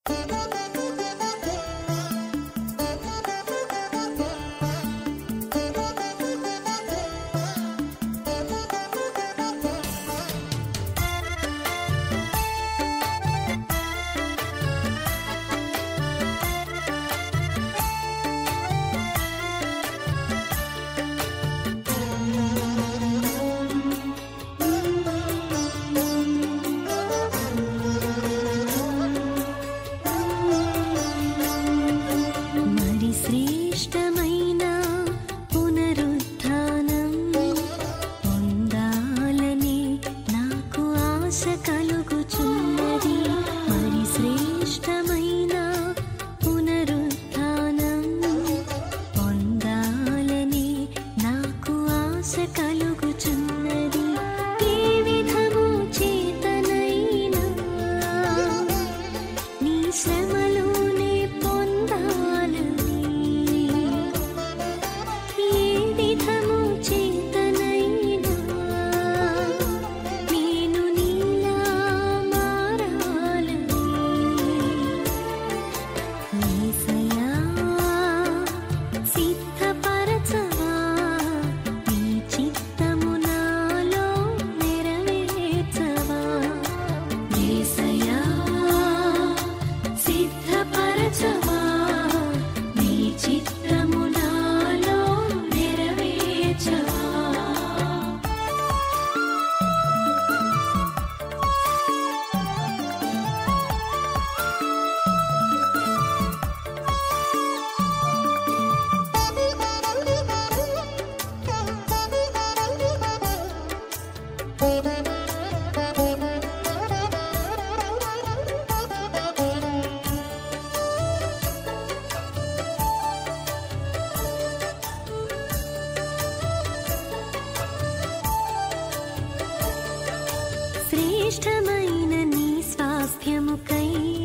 శ్రేష్టమైన నీ స్వాస్థ్యముకై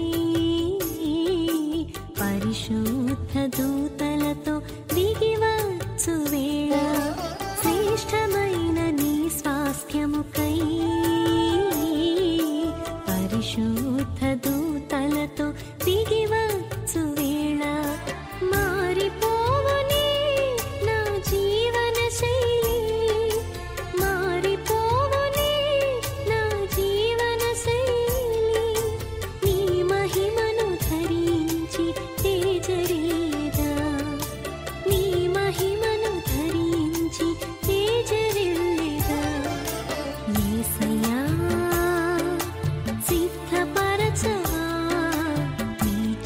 పరిశుద్ధ దూతలతో దిగివచ్చు వేళ, శ్రేష్టమైన నీ స్వాస్థ్యముకై పరిశుద్ధ దూతలతో దిగివచ్చు వేళ, మారిపోవనే నా జీవన శైలి, మారిపోవనే నా జీవన శైలి, నీ మహిమను ధరించి తేజరేదా, నీ మహిమను ధరించి తేజరిల్లేదా, యేసయ్యా సిద్ధపరచవా నీ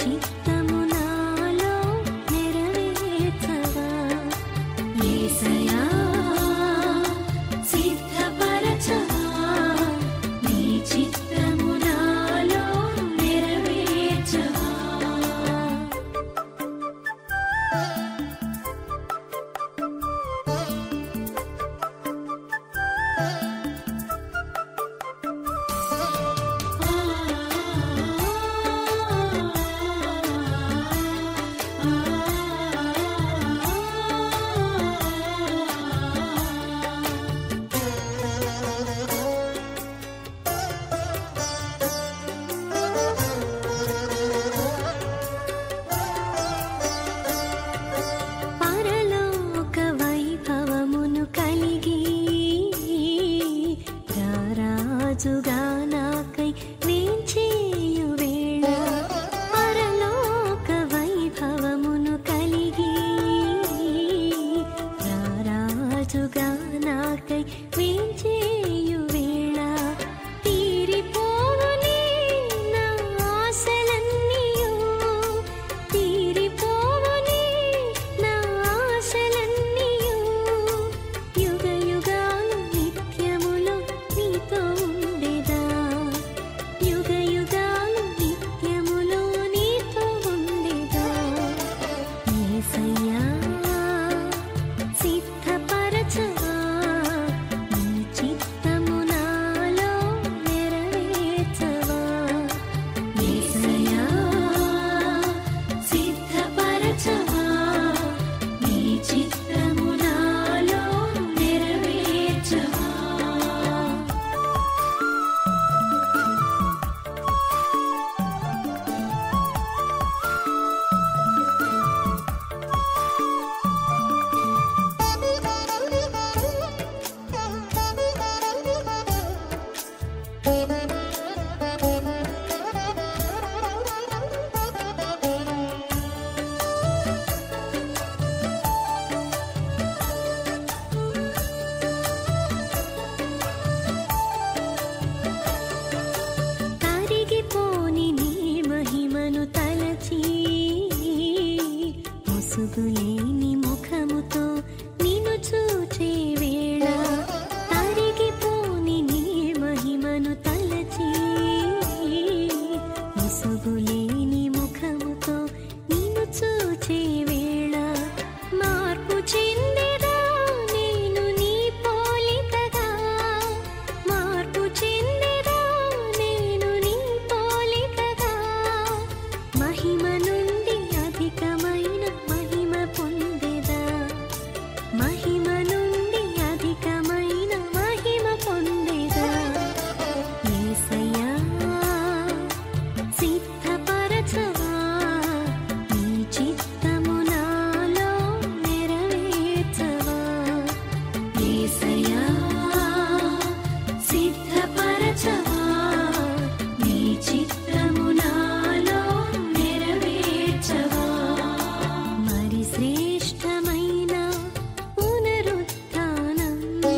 విసుగులేని ముఖముతో నిన్ను చూచే వేళ మార్పు చెందేదా నేను నీ పోలికగా, మార్పు చెందేదా నేను నీ పోలికగా, మహిమ నుండి అధికమైన మహిమ పొందేదా, మహిమ నుండి అధికమైన మహిమ పొందేదా. యేసయ్యా సిద్ధపరచవా నీ చిత్తము నాలో నెరవేర్చవా. యేసయ్యా సిద్ధపరచవా నీ చిత్తము నాలో నెరవేర్చవా. మరి శ్రేష్టమైన పునరుత్థానం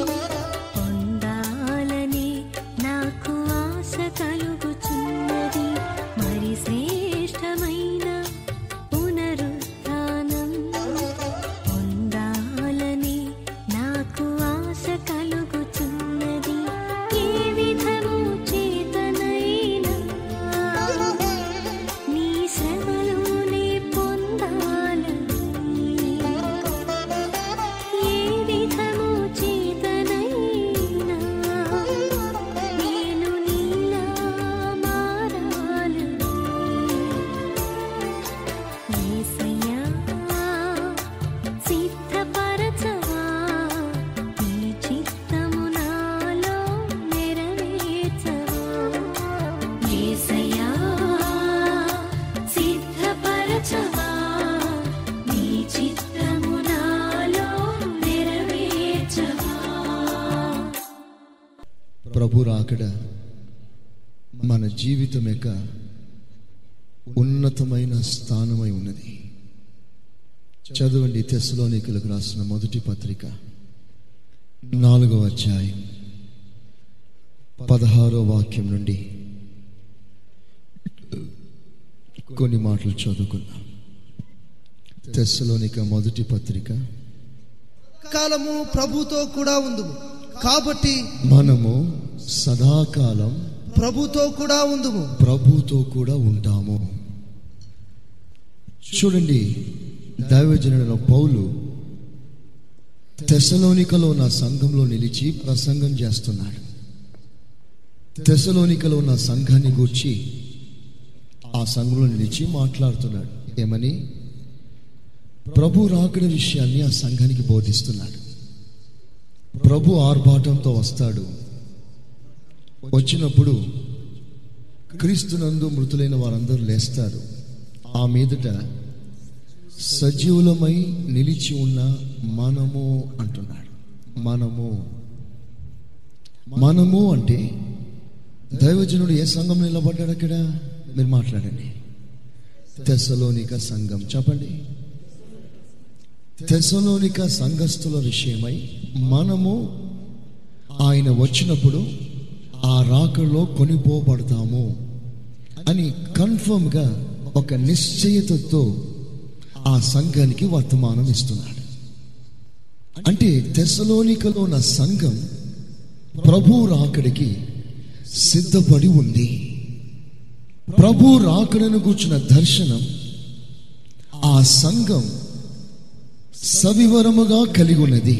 పొందాలని నాకు ఆశ కలుగుచున్నది. మరి శ్రేష్టమైన పునరుత్థానం పొందాలని నాకు ఆశ కలుగుచున్నది. ఏ విధము చేతనైనా నీ శ్రమలోనే పొందాలని, ఏ విధము చేతనైనా నేను నీలా మారాలని. యేసయ్యా సిద్ధపరచవా నీ చిత్తము నాలో నెరవేర్చవా. యేసయ్యా సిద్ధపరచవా నీ చిత్తము నాలో నెరవేర్చవా. ప్రభు రాకడ మన జీవితం యొక్క ఉన్నతమైన స్థానమై ఉన్నది. చదవండి తెస్సలోనికలకు రాసిన మొదటి పత్రిక 4వ అధ్యాయం 16వ వాక్యం నుండి కొన్ని మాటలు చదువుకుందాం. తెస్సలోనిక మొదటి పత్రిక. కాలము ప్రభుతో కూడా ఉందుము కాబట్టి మనము సదాకాలం ప్రభుతో కూడా ఉందుము. ప్రభుతో కూడా ఉంటాము. చూడండి, దైవజనుడైన పౌలు తెస్సలోనికలో ఉన్న సంఘంలో నిలిచి ప్రసంగం చేస్తున్నాడు. తెస్సలోనికలో ఉన్న సంఘాన్ని గూర్చి ఆ సంఘంలో నిలిచి మాట్లాడుతున్నాడు. ఏమని? ప్రభు రాకడ విషయాన్ని ఆ సంఘానికి బోధిస్తున్నాడు. ప్రభు ఆర్భాటంతో వస్తాడు. వచ్చినప్పుడు క్రీస్తునందు మృతులైన వారందరూ లేస్తారు. ఆ మీదట సజీవులమై నిలిచి ఉన్న మనము అంటున్నాడు. మనము అంటే దైవజనుడు ఏ సంఘం నిలబడ్డాడు అక్కడ? మీరు మాట్లాడండి. తెస్సలోనిక సంఘం. చెప్పండి. తెస్సలోనిక సంఘస్థుల విషయమై మనము ఆయన వచ్చినప్పుడు ఆ రాకడలో కొనిపోబడతాము అని కన్ఫర్మ్గా ఒక నిశ్చయతతో ఆ సంఘానికి వర్తమానం ఇస్తున్నాడు. అంటే తెస్సలోనికలో ఉన్న సంఘం ప్రభు రాకడికి సిద్ధపడి ఉంది. ప్రభు రాకడను కూర్చున్న దర్శనం ఆ సంఘం సవివరముగా కలిగి ఉన్నది.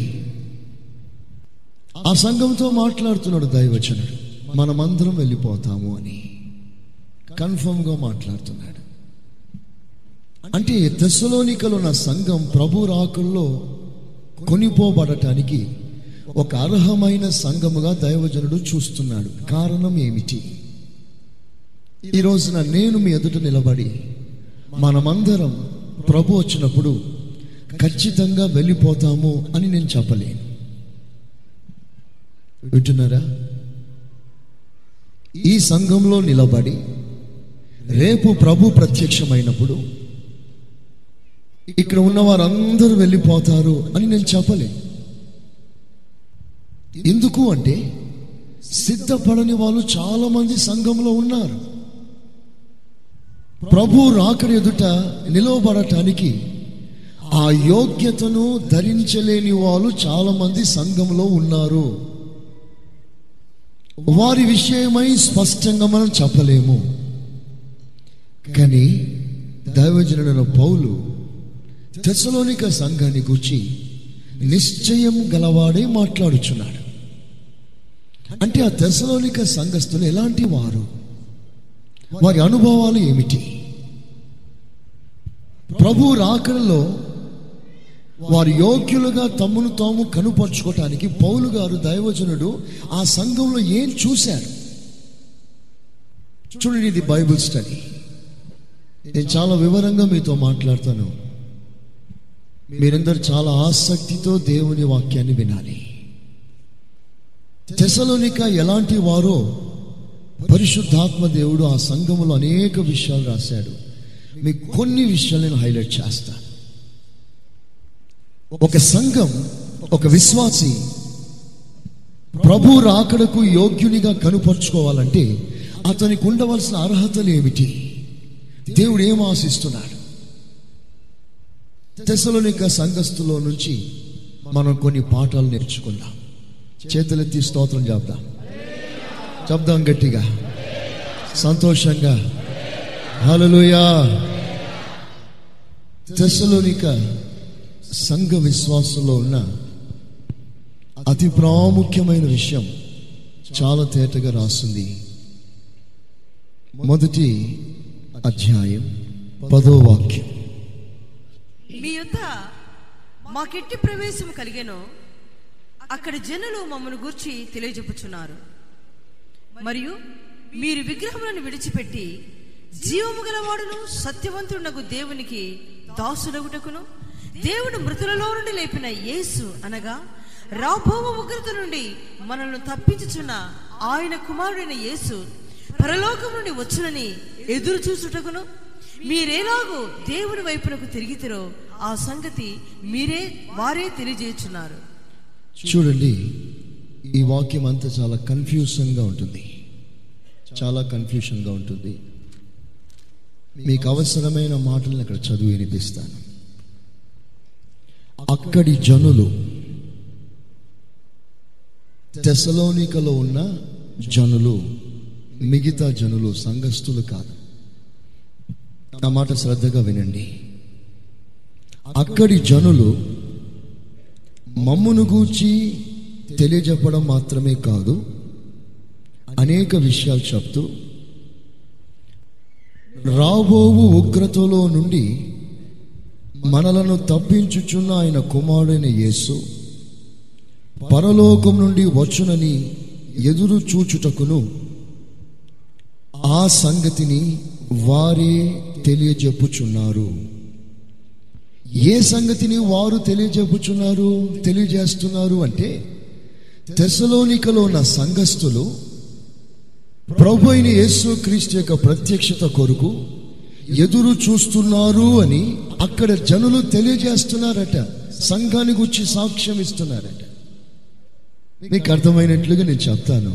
ఆ సంఘంతో మాట్లాడుతున్నాడు దైవజనుడు. మనమందరం వెళ్ళిపోతాము అని కన్ఫర్మ్గా మాట్లాడుతున్నాడు. అంటే తెస్సలోనికలో ఉన్న సంఘం ప్రభు రాకల్లో కొనిపోబడటానికి ఒక అర్హమైన సంఘముగా దైవజనుడు చూస్తున్నాడు. కారణం ఏమిటి? ఈ రోజున నేను మీ ఎదుట నిలబడి మనమందరం ప్రభు వచ్చినప్పుడు ఖచ్చితంగా వెళ్ళిపోతాము అని నేను చెప్పలేను. వింటున్నారా? ఈ సంఘంలో నిలబడి రేపు ప్రభు ప్రత్యక్షమైనప్పుడు ఇక్కడ ఉన్న వారందరూ వెళ్ళిపోతారు అని నేను చెప్పలేను. ఎందుకు అంటే సిద్ధపడని వాళ్ళు చాలా మంది సంఘంలో ఉన్నారు. ప్రభు రాకడ ఎదుట నిలవబడటానికి ఆ యోగ్యతను ధరించలేని వాళ్ళు చాలా మంది సంఘంలో ఉన్నారు. వారి విషయమై స్పష్టంగా మనం చెప్పలేము. కానీ దైవజనుడైన పౌలు తెస్సలోనిక సంఘాన్ని గూర్చి నిశ్చయం గలవాడే మాట్లాడుచున్నాడు. అంటే ఆ తెస్సలోనిక సంఘస్థులు ఎలాంటి వారు, వారి అనుభవాలు ఏమిటి, ప్రభు రాకడలో వారి యోగ్యులుగా తమ్మును తాము కనుపరుచుకోవటానికి పౌలు గారు దైవజనుడు ఆ సంఘంలో ఏం చూశారు? చూడండి, ఇది బైబిల్ స్టడీ. నేను చాలా వివరంగా మీతో మాట్లాడతాను. మీరందరూ చాలా ఆసక్తితో దేవుని వాక్యాన్ని వినాలి. తెస్సలోనిక ఎలాంటి వారో పరిశుద్ధాత్మ దేవుడు ఆ సంఘములో అనేక విషయాలు రాశాడు. మీకు కొన్ని విషయాలు నేను హైలైట్ చేస్తాను. ఒక సంఘం, ఒక విశ్వాసి ప్రభు రాకడకు యోగ్యునిగా కనుపరుచుకోవాలంటే అతనికి ఉండవలసిన అర్హతలు ఏమిటి, దేవుడు ఏం ఆశిస్తున్నాడు? తెస్సలోనిక సంఘస్థులో నుంచి మనం కొన్ని పాఠాలు నేర్చుకుందాం. చేతులెత్తి స్తోత్రం చెప్దాం గట్టిగా, సంతోషంగా. హల్లెలూయా. తెస్సలోనిక సంఘ విశ్వాసంలో ఉన్న అతి ప్రాముఖ్యమైన విషయం చాలా తేటగా రాస్తుంది. మొదటి అధ్యాయం 10వ వాక్యం. మీ యొద్ద మాకెట్టి ప్రవేశం కలిగెనో అక్కడి జనులు మమ్మను గూర్చి తెలియజెప్పుచున్నారు. మరియు మీరు విగ్రహములను విడిచిపెట్టి జీవము గలవాడును సత్యవంతుడగు దేవునికి దాసులగుటకును దేవుడు మృతులలో నుండి లేపిన యేసు అనగా రాబోవు ఉగ్రత నుండి మనల్ని తప్పించుచున్న ఆయన కుమారుడైన యేసు పరలోకం నుండి వచ్చునని ఎదురు చూసుటకును మీరేలాగూ దేవుని వైపునకు తిరిగితిరో ఆ సంగతి వారే తెలియజేయుచున్నారు. చూడండి, ఈ వాక్యం అంతా చాలా కన్ఫ్యూషన్గా ఉంటుంది. మీకు అవసరమైన మాటలను అక్కడ చదివి వినిపిస్తాను. అక్కడి జనులు, తెస్సలోనికలో ఉన్న జనులు మిగతా జనులు, సంఘస్థులు కాదు. నా మాట శ్రద్ధగా వినండి. అక్కడి జనులు మమ్మును గూర్చి తెలియజెప్పడం మాత్రమే కాదు, అనేక విషయాలు చెప్తూ రాబోవు ఉగ్రతలో నుండి మనలను తప్పించుచున్న ఆయన కుమారుడైన యేసు పరలోకం నుండి వచ్చునని ఎదురు చూచుటకును ఆ సంగతిని వారే తెలియజెప్పుచున్నారు. ఏ సంగతిని వారు తెలియజేస్తున్నారు అంటే తెస్సలోనికలో ఉన్న సంఘస్థులు ప్రభు అయిన యేసు క్రీస్తు యొక్క ప్రత్యక్షత కొరకు ఎదురు చూస్తున్నారు అని అక్కడ జనులు తెలియజేస్తున్నారట. సంఘాన్ని గురించి సాక్ష్యం ఇస్తున్నారట. మీకు అర్థమైనట్లుగా నేను చెప్తాను.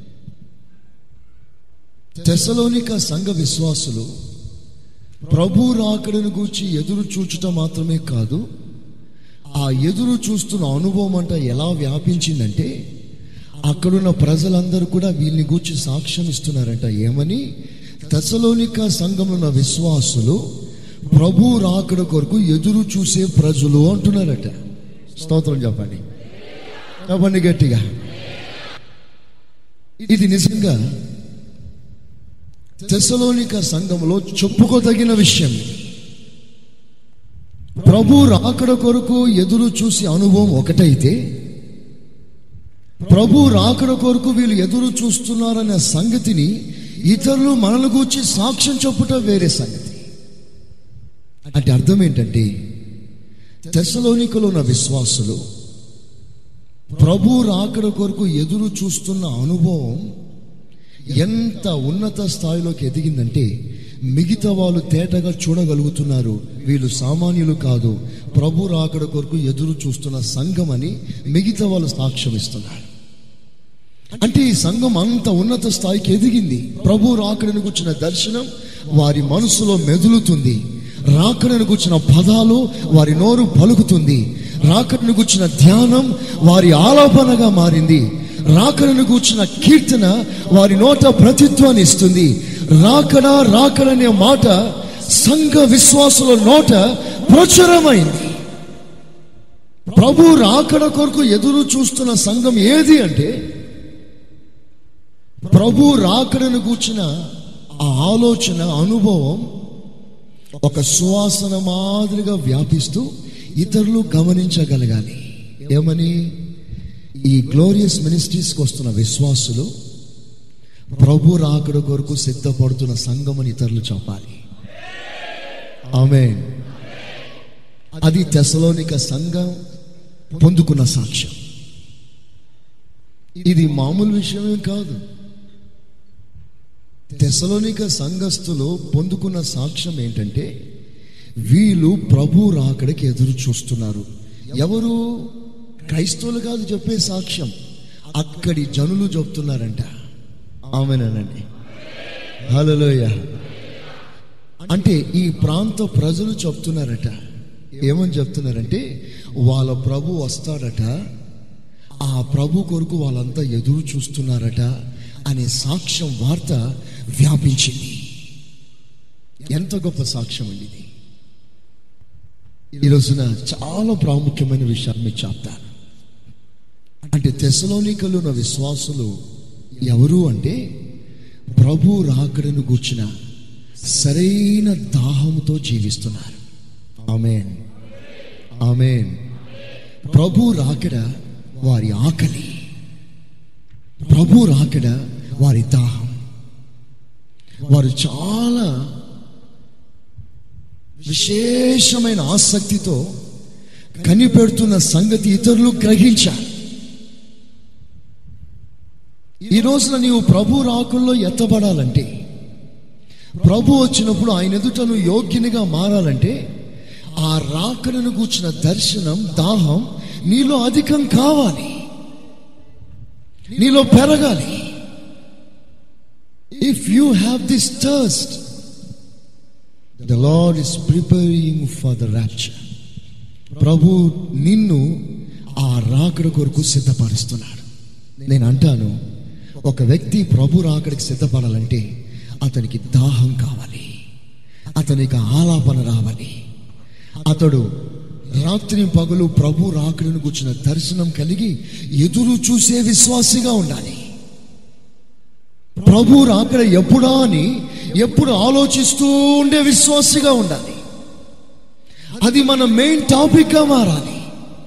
తెస్సలోనిక సంఘ విశ్వాసులు ప్రభు రాకడను గూర్చి ఎదురు చూచుట మాత్రమే కాదు, ఆ ఎదురు చూస్తున్న అనుభవం అంట ఎలా వ్యాపించిందంటే అక్కడున్న ప్రజలందరూ కూడా వీళ్ళని గూర్చి సాక్ష్యం ఇస్తున్నారట. ఏమని? తెస్సలోనిక సంఘంలో ఉన్న విశ్వాసులు ప్రభు రాకడ కొరకు ఎదురు చూసే ప్రజలు అంటున్నారట. స్తోత్రం చెప్పండి గట్టిగా. ఇది నిజంగా తెస్సలోనిక సంఘంలో చెప్పుకోదగిన విషయం. ప్రభు రాకడ కొరకు ఎదురు చూసే అనుభవం ఒకటైతే, ప్రభు రాకడ కొరకు వీళ్ళు ఎదురు చూస్తున్నారనే సంగతిని ఇతరులు మనల్ని గూర్చి సాక్ష్యం చెప్పుట వేరే సంగతి. అంటే అర్థం ఏంటంటే తెస్సలోనికలో ఉన్న విశ్వాసులు ప్రభు రాకడ కొరకు ఎదురు చూస్తున్న అనుభవం ఎంత ఉన్నత స్థాయిలోకి ఎదిగిందంటే మిగతా వాళ్ళు తేటగా చూడగలుగుతున్నారు. వీళ్ళు సామాన్యులు కాదు, ప్రభు రాకడ కొరకు ఎదురు చూస్తున్న సంఘం అని మిగతా వాళ్ళు సాక్ష్యం ఇస్తున్నారు. అంటే ఈ సంఘం అంత ఉన్నత స్థాయికి ఎదిగింది. ప్రభు రాకడను గుర్చిన దర్శనం వారి మనసులో మెదులుతుంది. రాకడను గుర్చిన పదాలు వారి నోరు పలుకుతుంది. రాకడను గుర్చిన ధ్యానం వారి ఆలాపనగా మారింది. రాకడను గూర్చిన కీర్తన వారి నోట ప్రతిత్వాన్ని ఇస్తుంది. రాకడా రాకడనే మాట సంఘ విశ్వాసుల నోట ప్రచురమైంది. ప్రభు రాకడ కొరకు ఎదురు చూస్తున్న సంఘం ఏది అంటే, ప్రభు రాకడను గూర్చిన ఆ ఆలోచన, అనుభవం ఒక సువాసన మాదిరిగా వ్యాపిస్తూ ఇతరులు గమనించగలగాలి. ఏమని? ఈ గ్లోరియస్ మినిస్ట్రీస్కి వస్తున్న విశ్వాసులు ప్రభు రాకడ కొరకు సిద్ధపడుతున్న సంఘం అని ఇతరులు చెప్పాలి. ఆమేన్. అది తెస్సలోనిక సంఘం పొందుకున్న సాక్ష్యం. ఇది మామూలు విషయమేం కాదు. తెస్సలోనిక సంఘస్థులు పొందుకున్న సాక్ష్యం ఏంటంటే, వీళ్ళు ప్రభు రాకడికి ఎదురు చూస్తున్నారు. ఎవరు? క్రైస్తవులు కాదు చెప్పే సాక్ష్యం, అక్కడి జనులు చెప్తున్నారంట. ఆమేనండి, హల్లెలూయా. అంటే ఈ ప్రాంత ప్రజలు చెప్తున్నారట. ఏమని చెప్తున్నారంటే, వాళ్ళ ప్రభు వస్తాడట, ఆ ప్రభు కొరకు వాళ్ళంతా ఎదురు చూస్తున్నారట అనే సాక్ష్యం, వార్త వ్యాపించింది. ఎంత గొప్ప సాక్ష్యం అండి ఇది. ఈ రోజున చాలా ప్రాముఖ్యమైన విషయాలు మీకు చెప్తాను. అంటే తెస్సలోనికలో ఉన్న విశ్వాసులు ఎవరు అంటే, ప్రభు రాకడను గూర్చిన సరైన దాహంతో జీవిస్తున్నారు. ఆమేన్, ఆమేన్. ప్రభు రాకడ వారి ఆకలి, ప్రభు రాకడ వారి దాహం. వారు చాలా విశేషమైన ఆసక్తితో కనిపెడుతున్న సంగతి ఇతరులు గ్రహించారు. ఈ రోజున నీవు ప్రభు రాకల్లో ఎత్తబడాలంటే, ప్రభు వచ్చినప్పుడు ఆయన ఎదుట నువ్వు యోగ్యునిగా మారాలంటే, ఆ రాకడను గూర్చిన దర్శనం, దాహం నీలో అధికం కావాలి, నీలో పెరగాలి. If you have this thirst, the Lord is preparing for the rapture. ప్రభు నిన్ను ఆ రాకడ కొరకు సిద్ధపరుస్తున్నాడు. నేను అంటాను, ఒక వ్యక్తి ప్రభు రాకడికి సిద్ధపడాలంటే అతనికి దాహం కావాలి, అతనికి ఆలాపన రావాలి. అతడు రాత్రి పగలు ప్రభు రాకడను కూర్చున్న దర్శనం కలిగి ఎదురు చూసే విశ్వాసిగా ఉండాలి. ప్రభు రాకడ ఎప్పుడా అని ఎప్పుడు ఆలోచిస్తూ ఉండే విశ్వాసిగా ఉండాలి. అది మన మెయిన్ టాపిక్ గా మారాలి.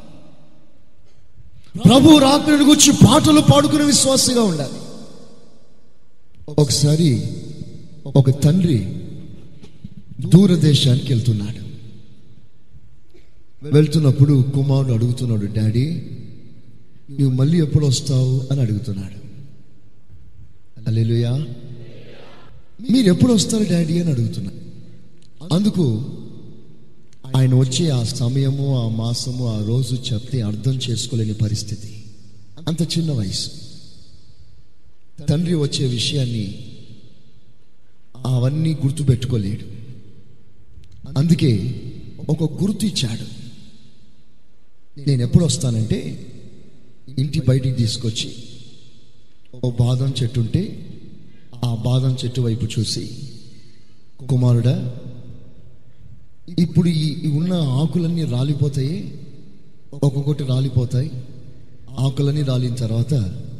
ప్రభు రాకడను గురించి పాటలు పాడుకునే విశ్వాసిగా ఉండాలి. ఒకసారి ఒక తండ్రి దూరదేశానికి వెళ్తున్నాడు. వెళ్తున్నప్పుడు కుమారుడు అడుగుతున్నాడు, డాడీ నువ్వు మళ్ళీ ఎప్పుడు వస్తావు అని అడుగుతున్నాడు. హల్లెలూయా. మీరు ఎప్పుడు వస్తారు డాడీ అని అడుగుతున్నాడు. అందుకు ఆయన వచ్చే ఆ సమయము, ఆ మాసము, ఆ రోజు చెప్తే అర్థం చేసుకోలేని పరిస్థితి. అంత చిన్న వయసు. తండ్రి వచ్చే విషయాన్ని అవన్నీ గుర్తుపెట్టుకోలేడు. అందుకే ఒక గుర్తు ఇచ్చాడు. నేను ఎప్పుడు వస్తానంటే, ఇంటి బయటికి తీసుకొచ్చి ఓ బాదం చెట్టు ఉంటే ఆ బాదం చెట్టు వైపు చూసి, కుమారుడా ఇప్పుడు ఈ ఉన్న ఆకులన్నీ రాలిపోతాయి, ఒక్కొక్కటి రాలిపోతాయి. ఆకులన్నీ రాలిన తర్వాత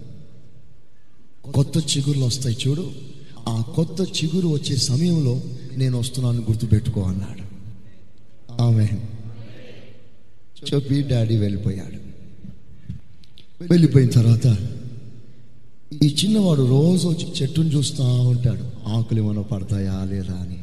కొత్త చిగురులు వస్తాయి చూడు, ఆ కొత్త చిగురు వచ్చే సమయంలో నేను వస్తున్నాను గుర్తుపెట్టుకో అన్నాడు. ఆమేన్. చెప్పి డాడీ వెళ్ళిపోయాడు. వెళ్ళిపోయిన తర్వాత ఈ చిన్నవాడు రోజు వచ్చి చెట్టును చూస్తూ ఉంటాడు, ఆకులు ఏమైనా పడతాయా లేదా అని.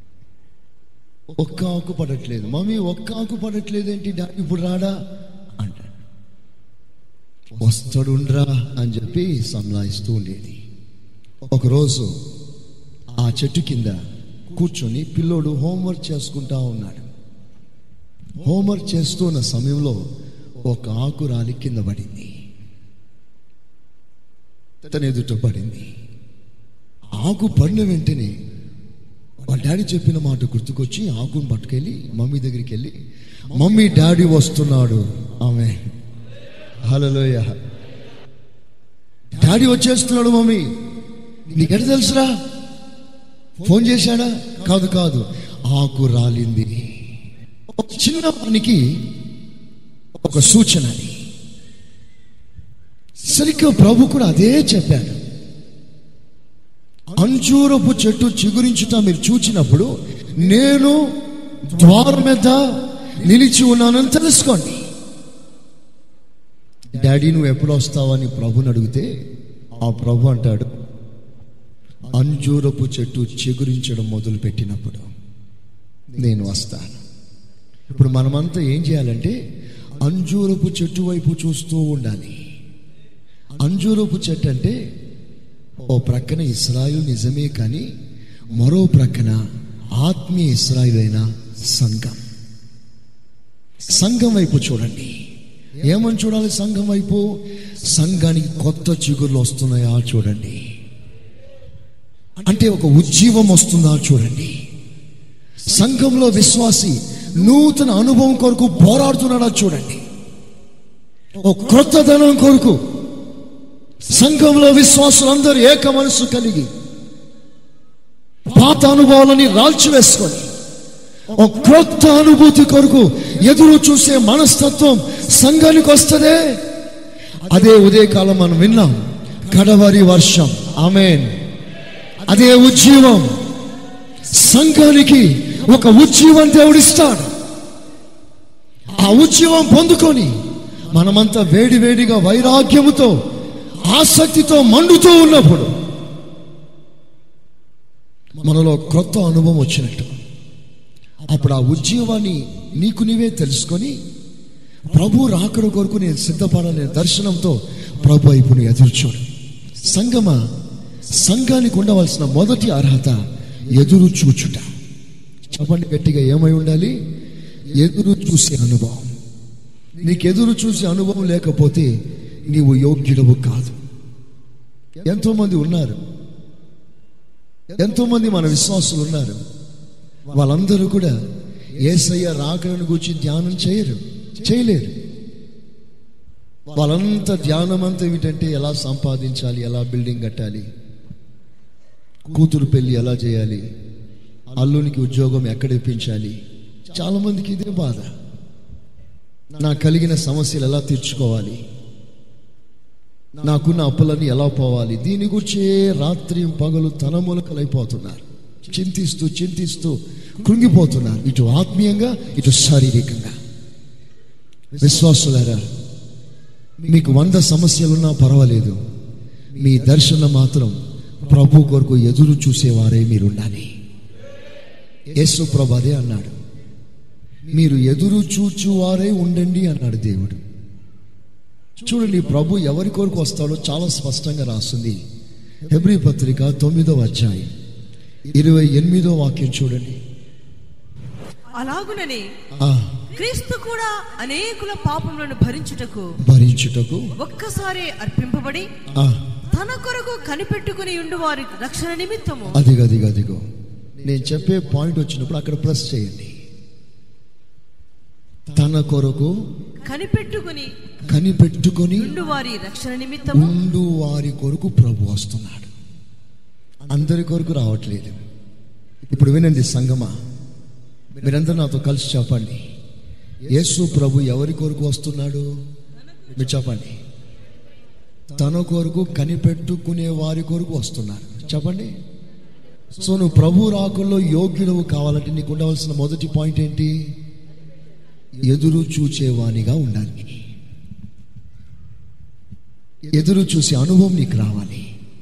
ఒక్క ఆకు పడట్లేదు. మమ్మీ ఒక్క ఆకు పడట్లేదు ఏంటి డాడీ ఇప్పుడు రాడా అంటాడు. వస్తాడు ఉండరా అని చెప్పి సంలాయిస్తూ ఉండేది. ఒకరోజు ఆ చెట్టు కింద కూర్చొని పిల్లోడు హోంవర్క్ చేసుకుంటా ఉన్నాడు. హోంవర్క్ చేస్తున్న సమయంలో ఒక ఆకు రాలి కింద పడింది, తన ఎదుట పడింది. ఆకు పడిన వెంటనే వాళ్ళ డాడీ చెప్పిన మాట గుర్తుకొచ్చి ఆకును పట్టుకెళ్ళి మమ్మీ దగ్గరికి వెళ్ళి, మమ్మీ డాడీ వస్తున్నాడు. ఆమె హల్లెలూయా. డాడీ వచ్చేస్తున్నాడు మమ్మీ. నీకెట తెలుసురా ఫోన్ చేశాడా? కాదు, ఆకు రాలింది. చిన్న పనికి ఒక సూచన. సరిగ్గా ప్రభు కూడా అదే చెప్పాడు. అంజూరపు చెట్టు చిగురించుట మీరు చూచినప్పుడు నేను ద్వారం మీద నిలిచి ఉన్నానని తెలుసుకోండి. డాడీ నువ్వు ఎప్పుడు వస్తావని ప్రభుని అడిగితే ఆ ప్రభు అంటాడు, అంజూరపు చెట్టు చిగురించడం మొదలు పెట్టినప్పుడు నేను వస్తాను. ఇప్పుడు మనమంతా ఏం చేయాలంటే అంజూరపు చెట్టు వైపు చూస్తూ ఉండాలి. అంజూరపు చెట్టు అంటే ఓ ప్రక్కన ఇశ్రాయేలు నిజమే, కానీ మరో ప్రక్కన ఆత్మీయ ఇశ్రాయేలు అయిన సంఘం వైపు చూడండి. ఏమని చూడాలి? సంఘం వైపు. సంఘానికి కొత్త చిగుర్లు వస్తున్నాయా చూడండి. అంటే ఒక ఉజ్జీవం వస్తుందా చూడండి. సంఘంలో విశ్వాసి నూతన అనుభవం కొరకు పోరాడుతున్నాడా చూడండి. ఓ క్రొత్తదనం కొరకు సంఘంలో విశ్వాసులందరూ ఏక మనసు కలిగి పాత అనుభవాలని రాల్చివేసుకొని ఓ క్రొత్త అనుభూతి కొరకు ఎదురు చూసే మనస్తత్వం సంఘానికి వస్తదే. అదే ఉదయకాలం మనం విన్నాం, కడవరి వర్షం. ఆమేన్. అదే ఉజ్జీవం. సంఘానికి ఒక ఉజ్జీవం దేవుడిస్తాడు. ఆ ఉజ్జీవం పొందుకొని మనమంతా వేడివేడిగా వైరాగ్యముతో ఆసక్తితో మండుతూ ఉన్నప్పుడు మనలో క్రొత్త అనుభవం వచ్చినట్టు. అప్పుడు ఆ ఉజ్జీవాన్ని నీకు నీవే తెలుసుకొని ప్రభు రాకడ కొరకు నేను సిద్ధపడాలనే దర్శనంతో ప్రభు వైపు ఎదురు చూడు. సంఘానికి ఉండవలసిన మొదటి అర్హత ఎదురు చూచుట. చెప్పండి గట్టిగా, ఏమై ఉండాలి? ఎదురు చూసే అనుభవం. నీకు ఎదురు చూసే అనుభవం లేకపోతే నీవు యోగ్యుడవు కాదు. ఎంతోమంది ఉన్నారు, ఎంతోమంది మన విశ్వాసులు ఉన్నారు. వాళ్ళందరూ కూడా యేసయ్య రాకడను గురించి ధ్యానం చేయలేరు. వాళ్ళంతా ధ్యానం అంతా ఏమిటంటే ఎలా సంపాదించాలి, ఎలా బిల్డింగ్ కట్టాలి, కూతురు పెళ్లి ఎలా చేయాలి, అల్లునికి ఉద్యోగం ఎక్కడ ఇప్పించాలి. చాలా మందికి ఇదే బాధ. నాకు కలిగిన సమస్యలు ఎలా తీర్చుకోవాలి, నాకున్న అప్పులన్నీ ఎలా పోవాలి, దీని గురించే రాత్రి పగలు తనమూలకలైపోతున్నారు. చింతిస్తూ కృంగిపోతున్నారు, ఇటు ఆత్మీయంగా ఇటు శారీరకంగా. విశ్వాసులారా, మీకు 100 సమస్యలున్నా పర్వాలేదు, మీ దర్శనం మాత్రం ప్రభు కొరకు ఎదురు చూసేవారే మీరు ఉండాలి. యేసు ప్రభు అదే అన్నాడు, మీరు ఎదురు చూచువారే ఉండండి అన్నాడు దేవుడు. చూడండి, ప్రభు ఎవరి కొరకు వస్తాడో చాలా స్పష్టంగా రాస్తుంది. హెబ్రీ పత్రిక 9వ అధ్యాయం 28వ వాక్యం చూడండి. అలాగుననే క్రీస్తు కూడా అనేకుల పాపములను భరించుటకు ఒక్కసారి అర్పింపబడి తన కొరకు కనిపెట్టుకుని ఉండు వారి రక్షణ నిమిత్తము. అదిగో నేను చెప్పే పాయింట్ వచ్చినప్పుడు అక్కడ ప్లస్ చేయండి. తన కొరకు కనిపెట్టుకుని ఉండు వారి రక్షణ నిమిత్తము. ఉండు వారి కొరకు ప్రభు వస్తున్నాడు, అందరి కొరకు రావట్లేదు. ఇప్పుడు వినండి సంగమా, మీరందరూ నాతో కలిసి చెప్పండి, యేసు ప్రభు ఎవరి కొరకు వస్తున్నాడు? మీరు చెప్పండి. తన కొరకు కనిపెట్టుకునే వారి కొరకు వస్తున్నాడు. చెప్పండి. సో నువ్వు ప్రభు రాకల్లో యోగ్యుడవు కావాలంటే నీకు ఉండవలసిన మొదటి పాయింట్ ఏంటి? ఎదురు చూచేవానిగా ఉండాలి. ఎదురు చూసే అనుభవం నీకు రావాలి.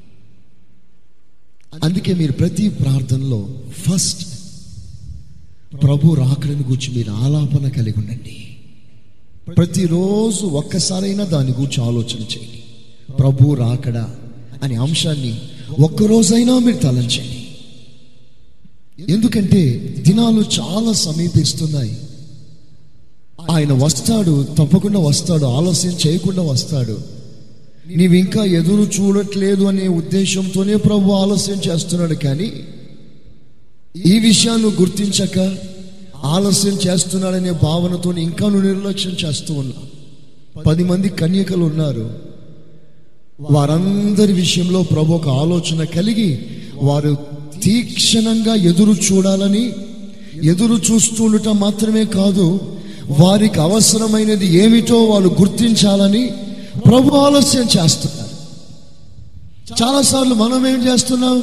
అందుకే మీరు ప్రతి ప్రార్థనలో ఫస్ట్ ప్రభు రాకడని గురించి మీరు ఆలాపన కలిగి ఉండండి. ప్రతిరోజు ఒక్కసారైనా దాని గురించి ఆలోచన చేయండి. ప్రభు రాకడా అనే అంశాన్ని ఒక్కరోజైనా మీరు తలంచండి. ఎందుకంటే దినాలు చాలా సమీపిస్తున్నాయి. ఆయన వస్తాడు, తప్పకుండా వస్తాడు, ఆలస్యం చేయకుండా వస్తాడు. నీవు ఇంకా ఎదురు చూడట్లేదు అనే ఉద్దేశంతోనే ప్రభు ఆలస్యం చేస్తున్నాడు. కానీ ఈ విషయాన్ని గుర్తించక ఆలస్యం చేస్తున్నాడనే భావనతో ఇంకా నువ్వు నిర్లక్ష్యం చేస్తూ ఉన్నా. 10 మంది కన్యకలు ఉన్నారు. వారందరి విషయంలో ప్రభు ఒక ఆలోచన కలిగి వారు తీక్షణంగా ఎదురు చూడాలని, ఎదురు చూస్తుండటం మాత్రమే కాదు, వారికి అవసరమైనది ఏమిటో వాళ్ళు గుర్తించాలని ప్రభు ఆలస్యం చేస్తున్నారు. చాలాసార్లు మనం ఏం చేస్తున్నాం,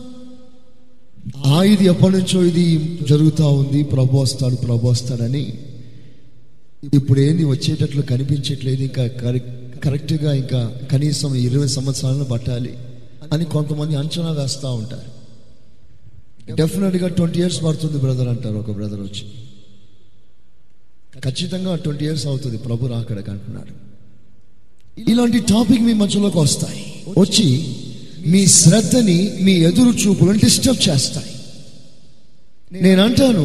ఇది ఎప్పటి నుంచో ఇది జరుగుతూ ఉంది, ప్రభు వస్తాడని ఇప్పుడు ఏంది వచ్చేటట్లు కనిపించట్లేదు, ఇంకా కరెక్ట్గా ఇంకా కనీసం 20 సంవత్సరాలను పట్టాలి అని కొంతమంది అంచనా వేస్తూ ఉంటారు. డెఫినెట్గా 20 years పడుతుంది బ్రదర్ అంటారు. ఒక బ్రదర్ వచ్చి ఖచ్చితంగా 20 years అవుతుంది ప్రభు రాకడకు అంటున్నాడు. ఇలాంటి టాపిక్ మీ మధ్యలోకి వచ్చి మీ శ్రద్ధని, మీ ఎదురు చూపులను డిస్టర్బ్ చేస్తాయి. నేను అంటాను,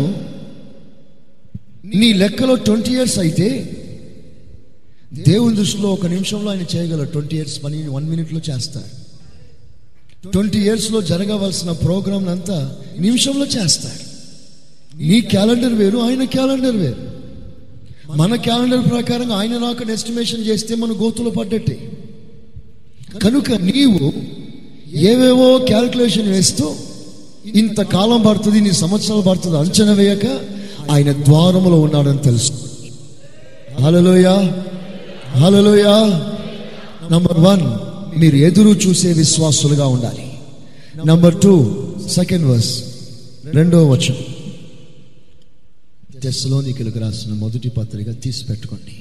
నీ లెక్కలో 20 years అయితే దేవుని దృష్టిలో 1 నిమిషంలో ఆయన చేయగలరు 20 years పని 1 minute చేస్తారు. 20 years జరగవలసిన ప్రోగ్రామ్ అంతా నిమిషంలో చేస్తారు. నీ క్యాలెండర్ వేరు, ఆయన క్యాలెండర్ వేరు. మన క్యాలెండర్ ప్రకారం ఆయన నాకు ఎస్టిమేషన్ చేస్తే మన గోతులో పడ్డట్టే. కనుక నీవు ఏవేవో క్యాల్కులేషన్ వేస్తూ ఇంతకాలం పడుతుంది, నీ సంవత్సరాలు పడుతుంది అంచనా వేయక ఆయన ద్వారములో ఉన్నాడని తెలుసు. హల్లెలూయా, హల్లెలూయా. నంబర్ 1, మీరు ఎదురు చూసే విశ్వాసులుగా ఉండాలి. నంబర్ 2, 2nd verse, 2వ వచనం, తెస్సలోనికీయులకు రాసిన మొదటి పత్రిక తీసి పెట్టుకోండి.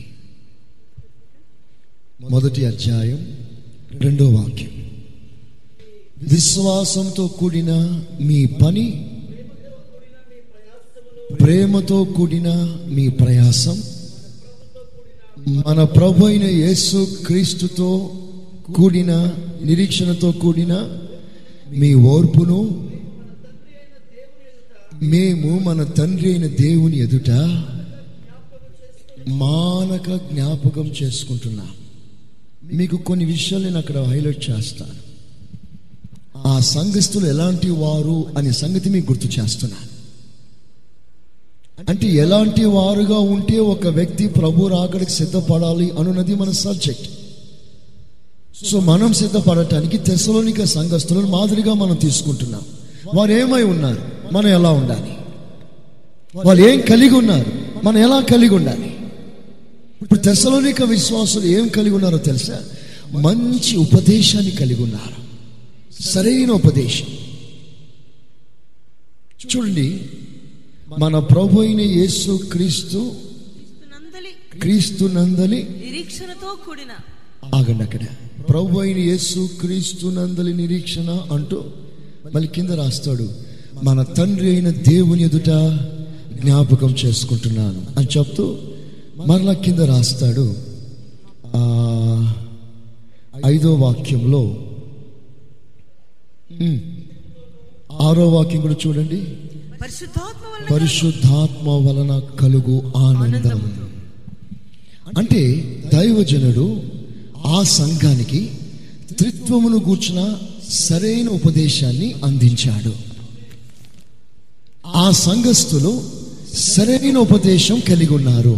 1వ అధ్యాయం 2వ వాక్యం. విశ్వాసంతో కూడిన మీ పని, ప్రేమతో కూడిన మీ ప్రయాసం, మన ప్రభు అయిన యేసు క్రీస్తుతో కూడిన నిరీక్షణతో కూడిన మీ ఓర్పును మేము మన తండ్రి అయిన దేవుని ఎదుట మానక జ్ఞాపకం చేసుకుంటున్నాం. మీకు కొన్ని విషయాలు నేను అక్కడ హైలైట్ చేస్తాను. ఆ సంఘస్థులు ఎలాంటి వారు అనే సంగతి మీకు గుర్తు చేస్తున్నాను. అంటే ఎలాంటి వారుగా ఉంటే ఒక వ్యక్తి ప్రభు రాకడికి సిద్ధపడాలి అనున్నది మన సబ్జెక్ట్. సో మనం సిద్ధపడటానికి తెస్సలోనిక సంఘస్థులను మాదిరిగా మనం తీసుకుంటున్నాం. వారు ఏమై ఉన్నారు, మనం ఎలా ఉండాలి, వాళ్ళు ఏం కలిగి ఉన్నారు, మనం ఎలా కలిగి ఉండాలి. ఇప్పుడు తెస్సలోనిక విశ్వాసులు ఏం కలిగి ఉన్నారో తెలుసా? మంచి ఉపదేశాన్ని కలిగి ఉన్నారు, సరైన ఉపదేశం. చూడండి, మన ప్రభు అయిన యేసు క్రీస్తునందలి నిరీక్షణతో కూడిన, ఆగండి అక్కడ, ప్రభు అయిన యేసు క్రీస్తునందలి నిరీక్షణ అంటూ మళ్ళీ కింద రాస్తాడు, మన తండ్రి అయిన దేవుని ఎదుట జ్ఞాపకం చేసుకుంటున్నాను అని చెప్తూ మరలా కింద రాస్తాడు 5వ వాక్యంలో. 6వ వాక్యం కూడా చూడండి, పరిశుద్ధాత్మ వలన కలుగు ఆనందం. అంటే దైవజనుడు ఆ సంఘానికి త్రిత్వమును గూర్చిన సరైన ఉపదేశాన్ని అందించాడు. ఆ సంఘస్థులు సరైన ఉపదేశం కలిగి ఉన్నారు.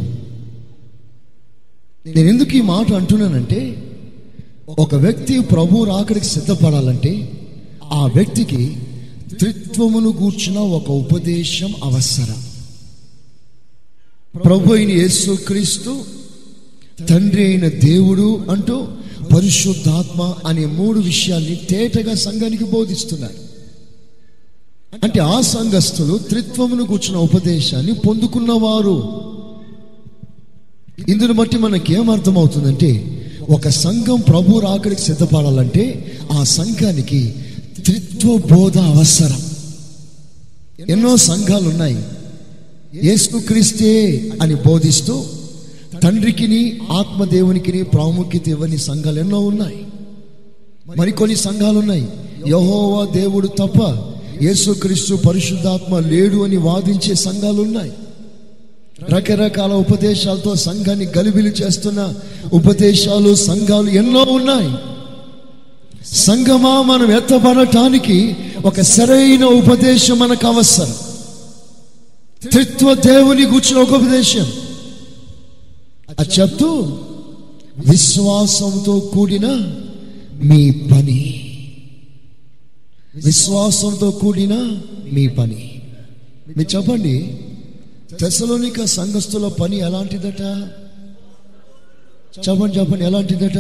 నేను ఎందుకు ఈ మాట అంటున్నానంటే, ఒక వ్యక్తి ప్రభు రాకడికి సిద్ధపడాలంటే ఆ వ్యక్తికి త్రిత్వమును గూర్చిన ఒక ఉపదేశం అవసరం. ప్రభు అయిన యేసు క్రీస్తు, తండ్రి అయిన దేవుడు అంటూ పరిశుద్ధాత్మ అనే 3 విషయాల్ని తేటగా సంఘానికి బోధిస్తున్నారు. అంటే ఆ సంఘస్థులు త్రిత్వమును గూర్చిన ఉపదేశాన్ని పొందుకున్నవారు. ఇందును బట్టి మనకి ఏమర్థమవుతుందంటే, ఒక సంఘం ప్రభు రాకడికి సిద్ధపడాలంటే ఆ సంఘానికి త్రిత్వ బోధ అవసరం. ఎన్నో సంఘాలు ఉన్నాయి, యేసుక్రీస్తే అని బోధిస్తూ తండ్రికిని ఆత్మదేవునికి ప్రాముఖ్యత ఇవ్వని సంఘాలు ఎన్నో ఉన్నాయి. మరికొన్ని సంఘాలు ఉన్నాయి, యెహోవా దేవుడు తప్ప యేసుక్రీస్తు పరిశుద్ధాత్మ లేడు అని వాదించే సంఘాలు ఉన్నాయి. రకరకాల ఉపదేశాలతో సంఘాన్ని గలిబిలి చేస్తున్న ఉపదేశాలు, సంఘాలు ఎన్నో ఉన్నాయి. సంఘమా, మనం ఎత్తబడటానికి ఒక సరైన ఉపదేశం మనకు అవసరం. త్రిత్వ దేవుని గూర్చిన ఒక ఉపదేశం. అది చెప్తూ విశ్వాసంతో కూడిన మీ పని. విశ్వాసంతో కూడిన మీ పని. మీరు చెప్పండి, తెస్సలోనిక సంఘస్థుల పని ఎలాంటిదట? చెప్పండి ఎలాంటిదట?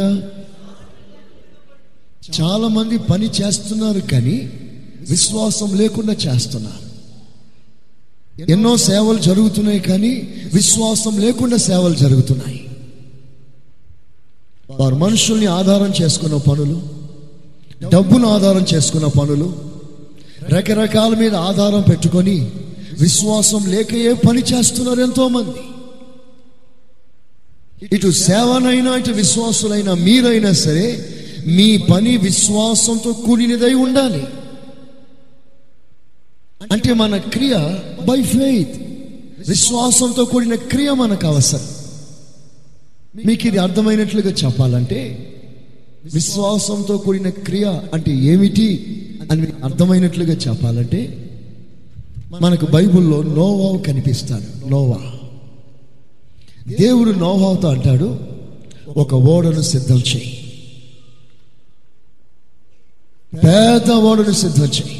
చాలా మంది పని చేస్తున్నారు కానీ విశ్వాసం లేకుండా చేస్తున్నారు. ఎన్నో సేవలు జరుగుతున్నాయి కానీ విశ్వాసం లేకుండా సేవలు జరుగుతున్నాయి. వారు మనుషుల్ని ఆధారం చేసుకున్న పనులు, డబ్బును ఆధారం చేసుకున్న పనులు, రకరకాల మీద ఆధారం పెట్టుకొని విశ్వాసం లేక ఏ పని చేస్తున్నారు ఎంతో మంది. ఇటు సేవనైనా ఇటు విశ్వాసులైనా మీరైనా సరే మీ పని విశ్వాసంతో కూడినదై ఉండాలి. అంటే మన క్రియ బై ఫెయిత్, విశ్వాసంతో కూడిన క్రియ మనకు అవసరం. మీకు ఇది అర్థమైనట్లుగా చెప్పాలంటే విశ్వాసంతో కూడిన క్రియ అంటే ఏమిటి అని మీకు అర్థమైనట్లుగా చెప్పాలంటే మనకు బైబిల్లో నోవా కనిపిస్తాడు. నోవా, దేవుడు నోవాతో అంటాడు, ఒక ఓడను సిద్ధం చేయి, పెద్ద ఓడను సిద్ధం చేయి.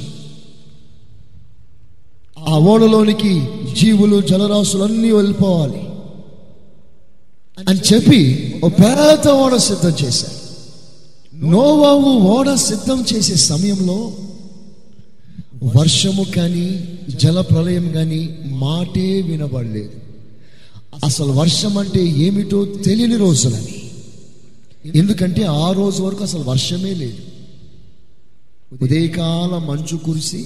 ఆ ఓడలోనికి జీవులు జలరాశులన్నీ వెళ్ళిపోవాలి అని చెప్పి ఒక పెద్ద ఓడ సిద్ధం చేశాడు. నోవాహు ఓడ సిద్ధం చేసే సమయంలో వర్షము కానీ జల ప్రళయం కానీ మాటే వినబడలేదు. అసలు వర్షం అంటే ఏమిటో తెలియని రోజులని. ఎందుకంటే ఆ రోజు వరకు అసలు వర్షమే లేదు. ఉదయకాల మంచు కురిసి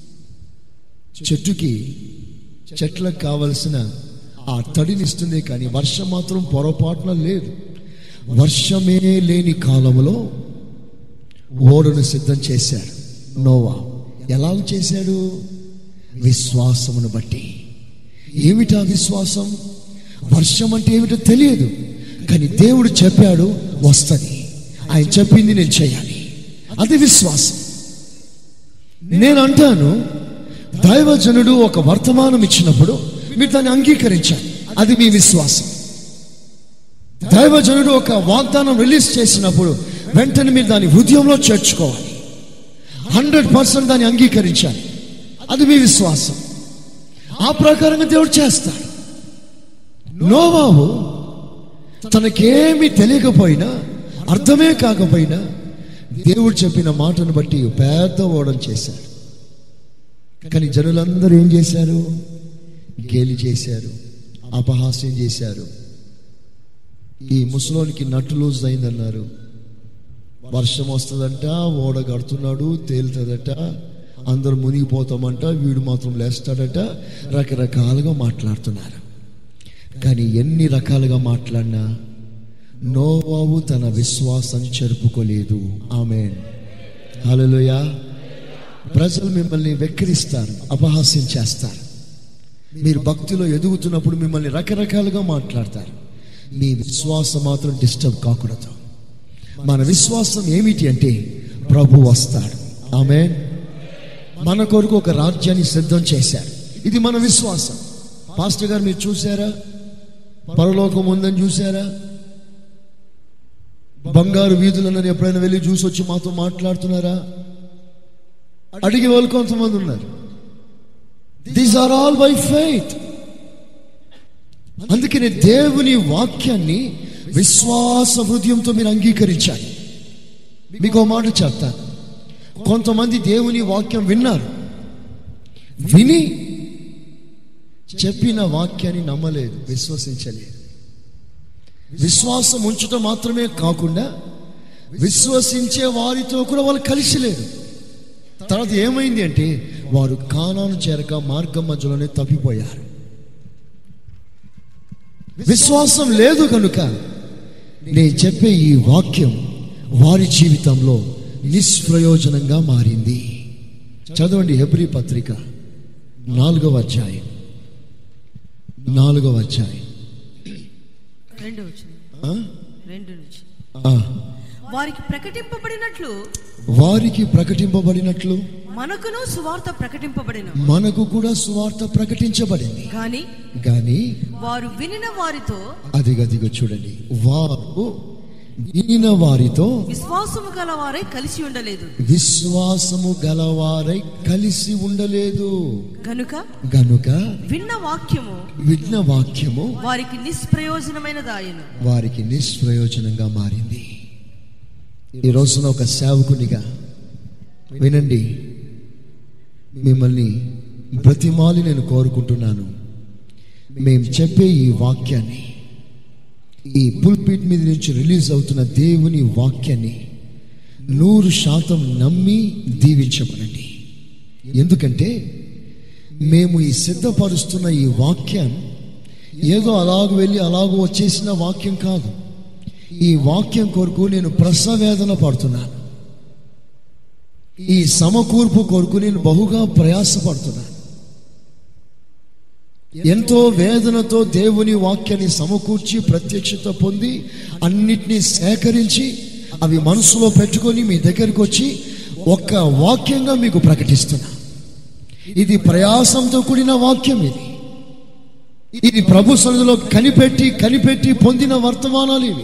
చెట్లకు కావలసిన ఆ తడినిస్తుంది కానీ వర్షం మాత్రం పొరపాటున లేదు. వర్షమే లేని కాలంలో ఓడను సిద్ధం చేశాడు నోవా. ఎలా చేశాడు? విశ్వాసమును బట్టి. ఏమిటా విశ్వాసం? వర్షం అంటే ఏమిటో తెలియదు కానీ దేవుడు చెప్పాడు వస్తుంది, ఆయన చెప్పింది నేను చేయాలి, అది విశ్వాసం. నేను అంటాను, దైవజనుడు ఒక వర్తమానం ఇచ్చినప్పుడు మీరు దాన్ని అంగీకరించాలి, అది మీ విశ్వాసం. దైవజనుడు ఒక వాగ్దానం రిలీజ్ చేసినప్పుడు వెంటనే మీరు దాన్ని హృదయంలో చేర్చుకోవాలి, 100% దాన్ని అంగీకరించాలి, అది మీ విశ్వాసం. ఆ ప్రకారంగా దేవుడు చేస్తాడు. నోవాహు తనకేమీ తెలియకపోయినా, అర్థమే కాకపోయినా దేవుడు చెప్పిన మాటను బట్టి పెద్ద ఓడను చేశాడు. కానీ జనులందరూ ఏం చేశారు? గేలి చేశారు, అపహాస్యం చేశారు. ఈ ముసలోనికి నట్టు లూజ్ అయిందన్నారు, వర్షం వస్తుందంట, ఓడ కడుతున్నాడు, తేలుతుందట, అందరూ మునిగిపోతామంట, వీడు మాత్రం లేస్తాడట, రకరకాలుగా మాట్లాడుతున్నారు. కానీ ఎన్ని రకాలుగా మాట్లాడినా నోవాహు తన విశ్వాసాన్ని చెరుపుకోలేదు. ఆమేన్, హల్లెలూయా. ప్రజలు మిమ్మల్ని వెక్కిరిస్తారు, అపహాస్యం చేస్తారు. మీరు భక్తిలో ఎదుగుతున్నప్పుడు మిమ్మల్ని రకరకాలుగా మాట్లాడతారు. మీ విశ్వాసం మాత్రం డిస్టర్బ్ కాకూడదు. మన విశ్వాసం ఏమిటి అంటే ప్రభు వస్తాడు. ఆమేన్. మన కొరకు ఒక రాజ్యాన్ని సిద్ధం చేశాడు, ఇది మన విశ్వాసం. పాస్టర్ గారు మీరు చూసారా? పరలోకం ఉందని చూసారా? బంగారు వీధులను ఎప్పుడైనా వెళ్ళి చూసి వచ్చి మాతో మాట్లాడుతున్నారా? అడిగే వాళ్ళు కొంతమంది ఉన్నారు. These are all by faith. అందుకనే దేవుని వాక్యాన్ని విశ్వాస హృదయంతో మీరు అంగీకరించాలి. మీకు ఒక మాట చెప్తాను, కొంతమంది దేవుని వాక్యం విన్నారు, విని చెప్పిన వాక్యాన్ని నమ్మలేదు, విశ్వసించలేదు. విశ్వాసం ఉంచడం మాత్రమే కాకుండా విశ్వసించే వారితో కూడా వాళ్ళు కలిసి లేరు. తర్వాత ఏమైంది అంటే వారు కానాను చేరక మార్గం మధ్యలోనే తప్పిపోయారు. విశ్వాసం లేదు కనుక నేను చెప్పే ఈ వాక్యం వారి జీవితంలో నిష్ప్రయోజనంగా మారింది. చదవండి హెబ్రీ పత్రిక 4వ అధ్యాయం 2 నుంచి. వారికి ప్రకటింపబడినట్లు మనకును సువార్త ప్రకటింపబడిన, మనకు కూడా సువార్త ప్రకటించబడింది. గాని వారు వినిన వారితో, అదిగో చూడండి, వారు వినిన వారితో విశ్వాసము గలవారై కలిసి ఉండలేదు. విశ్వాసము గలవారై కలిసి ఉండలేదు. గనుక విన్న వాక్యము వారికి నిష్ప్రయోజనంగా మారింది. ఈ రోజున ఒక సేవకునిగా వినండి, మిమ్మల్ని బ్రతిమాలి నేను కోరుకుంటున్నాను. మేము చెప్పే ఈ వాక్యాన్ని, ఈ పుల్పిట్ మీద నుంచి రిలీజ్ అవుతున్న దేవుని వాక్యాన్ని 100% నమ్మి దీవించబడండి. ఎందుకంటే మేము ఈ సిద్ధపరుస్తున్న ఈ వాక్యం ఏదో అలాగ వెళ్ళి అలాగ వచ్చేసిన వాక్యం కాదు. ఈ వాక్యం కొరకు నేను ప్రసవేదన పడుతున్నాను. ఈ సమకూర్పు కొరకు నేను బహుగా ప్రయాసపడుతున్నాను. ఎంతో వేదనతో దేవుని వాక్యాన్ని సమకూర్చి ప్రత్యక్షత పొంది అన్నిటినీ సేకరించి అవి మనసులో పెట్టుకొని మీ దగ్గరికి వచ్చి ఒక్క వాక్యంగా మీకు ప్రకటిస్తున్నా. ఇది ప్రయాసంతో కూడిన వాక్యం. ఇది ప్రభు సన్నిధిలో కనిపెట్టి పొందిన వర్తమానాలు ఇవి.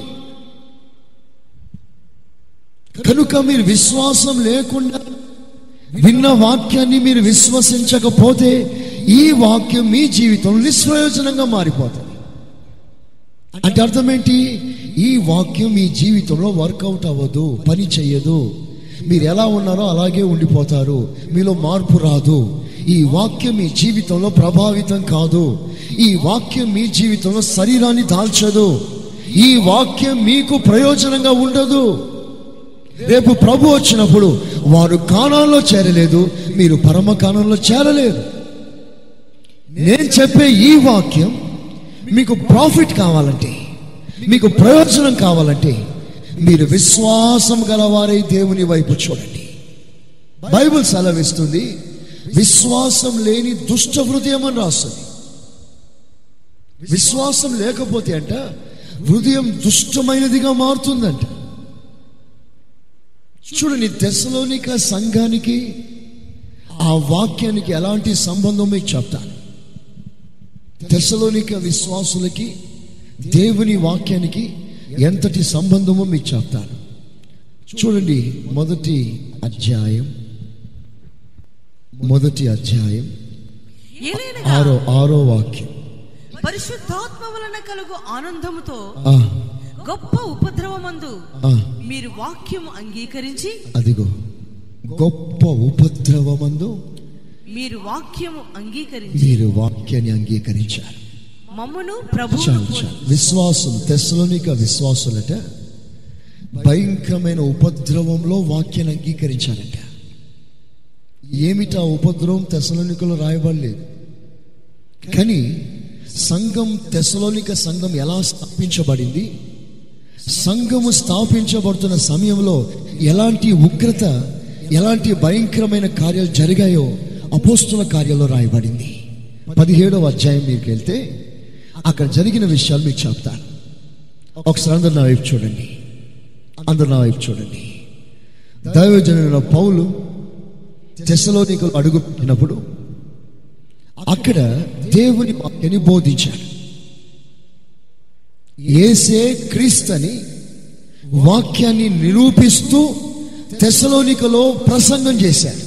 కనుక మీరు విశ్వాసం లేకుండా విన్న వాక్యాన్ని మీరు విశ్వసించకపోతే ఈ వాక్యం మీ జీవితంలో నిష్ప్రయోజనంగా మారిపోతుంది. అంటే అర్థం ఏంటి? ఈ వాక్యం మీ జీవితంలో వర్కౌట్ అవ్వదు, పని చెయ్యదు. మీరు ఎలా ఉన్నారో అలాగే ఉండిపోతారు, మీలో మార్పు రాదు. ఈ వాక్యం మీ జీవితంలో ప్రభావితం కాదు. ఈ వాక్యం మీ జీవితంలో శరీరాన్ని దాల్చదు. ఈ వాక్యం మీకు ప్రయోజనంగా ఉండదు. రేపు ప్రభు వచ్చినప్పుడు వారు కానాల్లో చేరలేదు, మీరు పరమ కానంలో చేరలేరు. నేను చెప్పే ఈ వాక్యం మీకు ప్రాఫిట్ కావాలంటే, మీకు ప్రయోజనం కావాలంటే మీరు విశ్వాసం గలవారై దేవుని వైపు చూడండి. బైబిల్ సెలవిస్తుంది, విశ్వాసం లేని దుష్ట హృదయం అని రాస్తుంది. విశ్వాసం లేకపోతే అంట హృదయం దుష్టమైనదిగా మారుతుందంట. చూడండి, తెస్సలోనిక సంఘానికి ఆ వాక్యానికి ఎలాంటి సంబంధం మీకు చెప్తాను. తెస్సలోనిక విశ్వాసులకి దేవుని వాక్యానికి ఎంతటి సంబంధమో మీకు చెప్తాను. చూడండి, మొదటి అధ్యాయం 6వ వాక్యం. పరిశుద్ధాత్మ వలన కలుగు ఆనందముతో గొప్ప ఉపద్రవమందు మీరు వాక్యము అంగీకరించి, అదిగో గొప్ప ఉపద్రవమందు మీరు వాక్యాన్ని అంగీకరించారు. మమ్మును ప్రభు విశ్వాసం, తెస్సలోనిక విశ్వాసులట భయంకరమైన ఉపద్రవంలో వాక్యాన్ని అంగీకరించారట. ఏమిటా ఉపద్రవం తెస్సలోనికలో రాయబడలేదు. కానీ సంఘం, తెస్సలోనిక సంఘం ఎలా స్థాపించబడింది, సంఘము స్థాపించబడుతున్న సమయంలో ఎలాంటి ఉగ్రత, ఎలాంటి భయంకరమైన కార్యాలు జరిగాయో అపోస్తుల కార్యాల్లో రాయబడింది. 17వ అధ్యాయం మీకు వెళ్తే అక్కడ జరిగిన విషయాలు మీకు చెప్తాను. ఒకసారి అందరు నా వైపు చూడండి. దైవజనుడైన పౌలు తెస్సలోనికలో అడుగుపెట్టినప్పుడు అక్కడ దేవుని వాక్యాన్ని బోధించాడు. యేసే క్రీస్తని వాక్యాన్ని నిరూపిస్తూ తెస్సలోనికలో ప్రసంగం చేశాడు.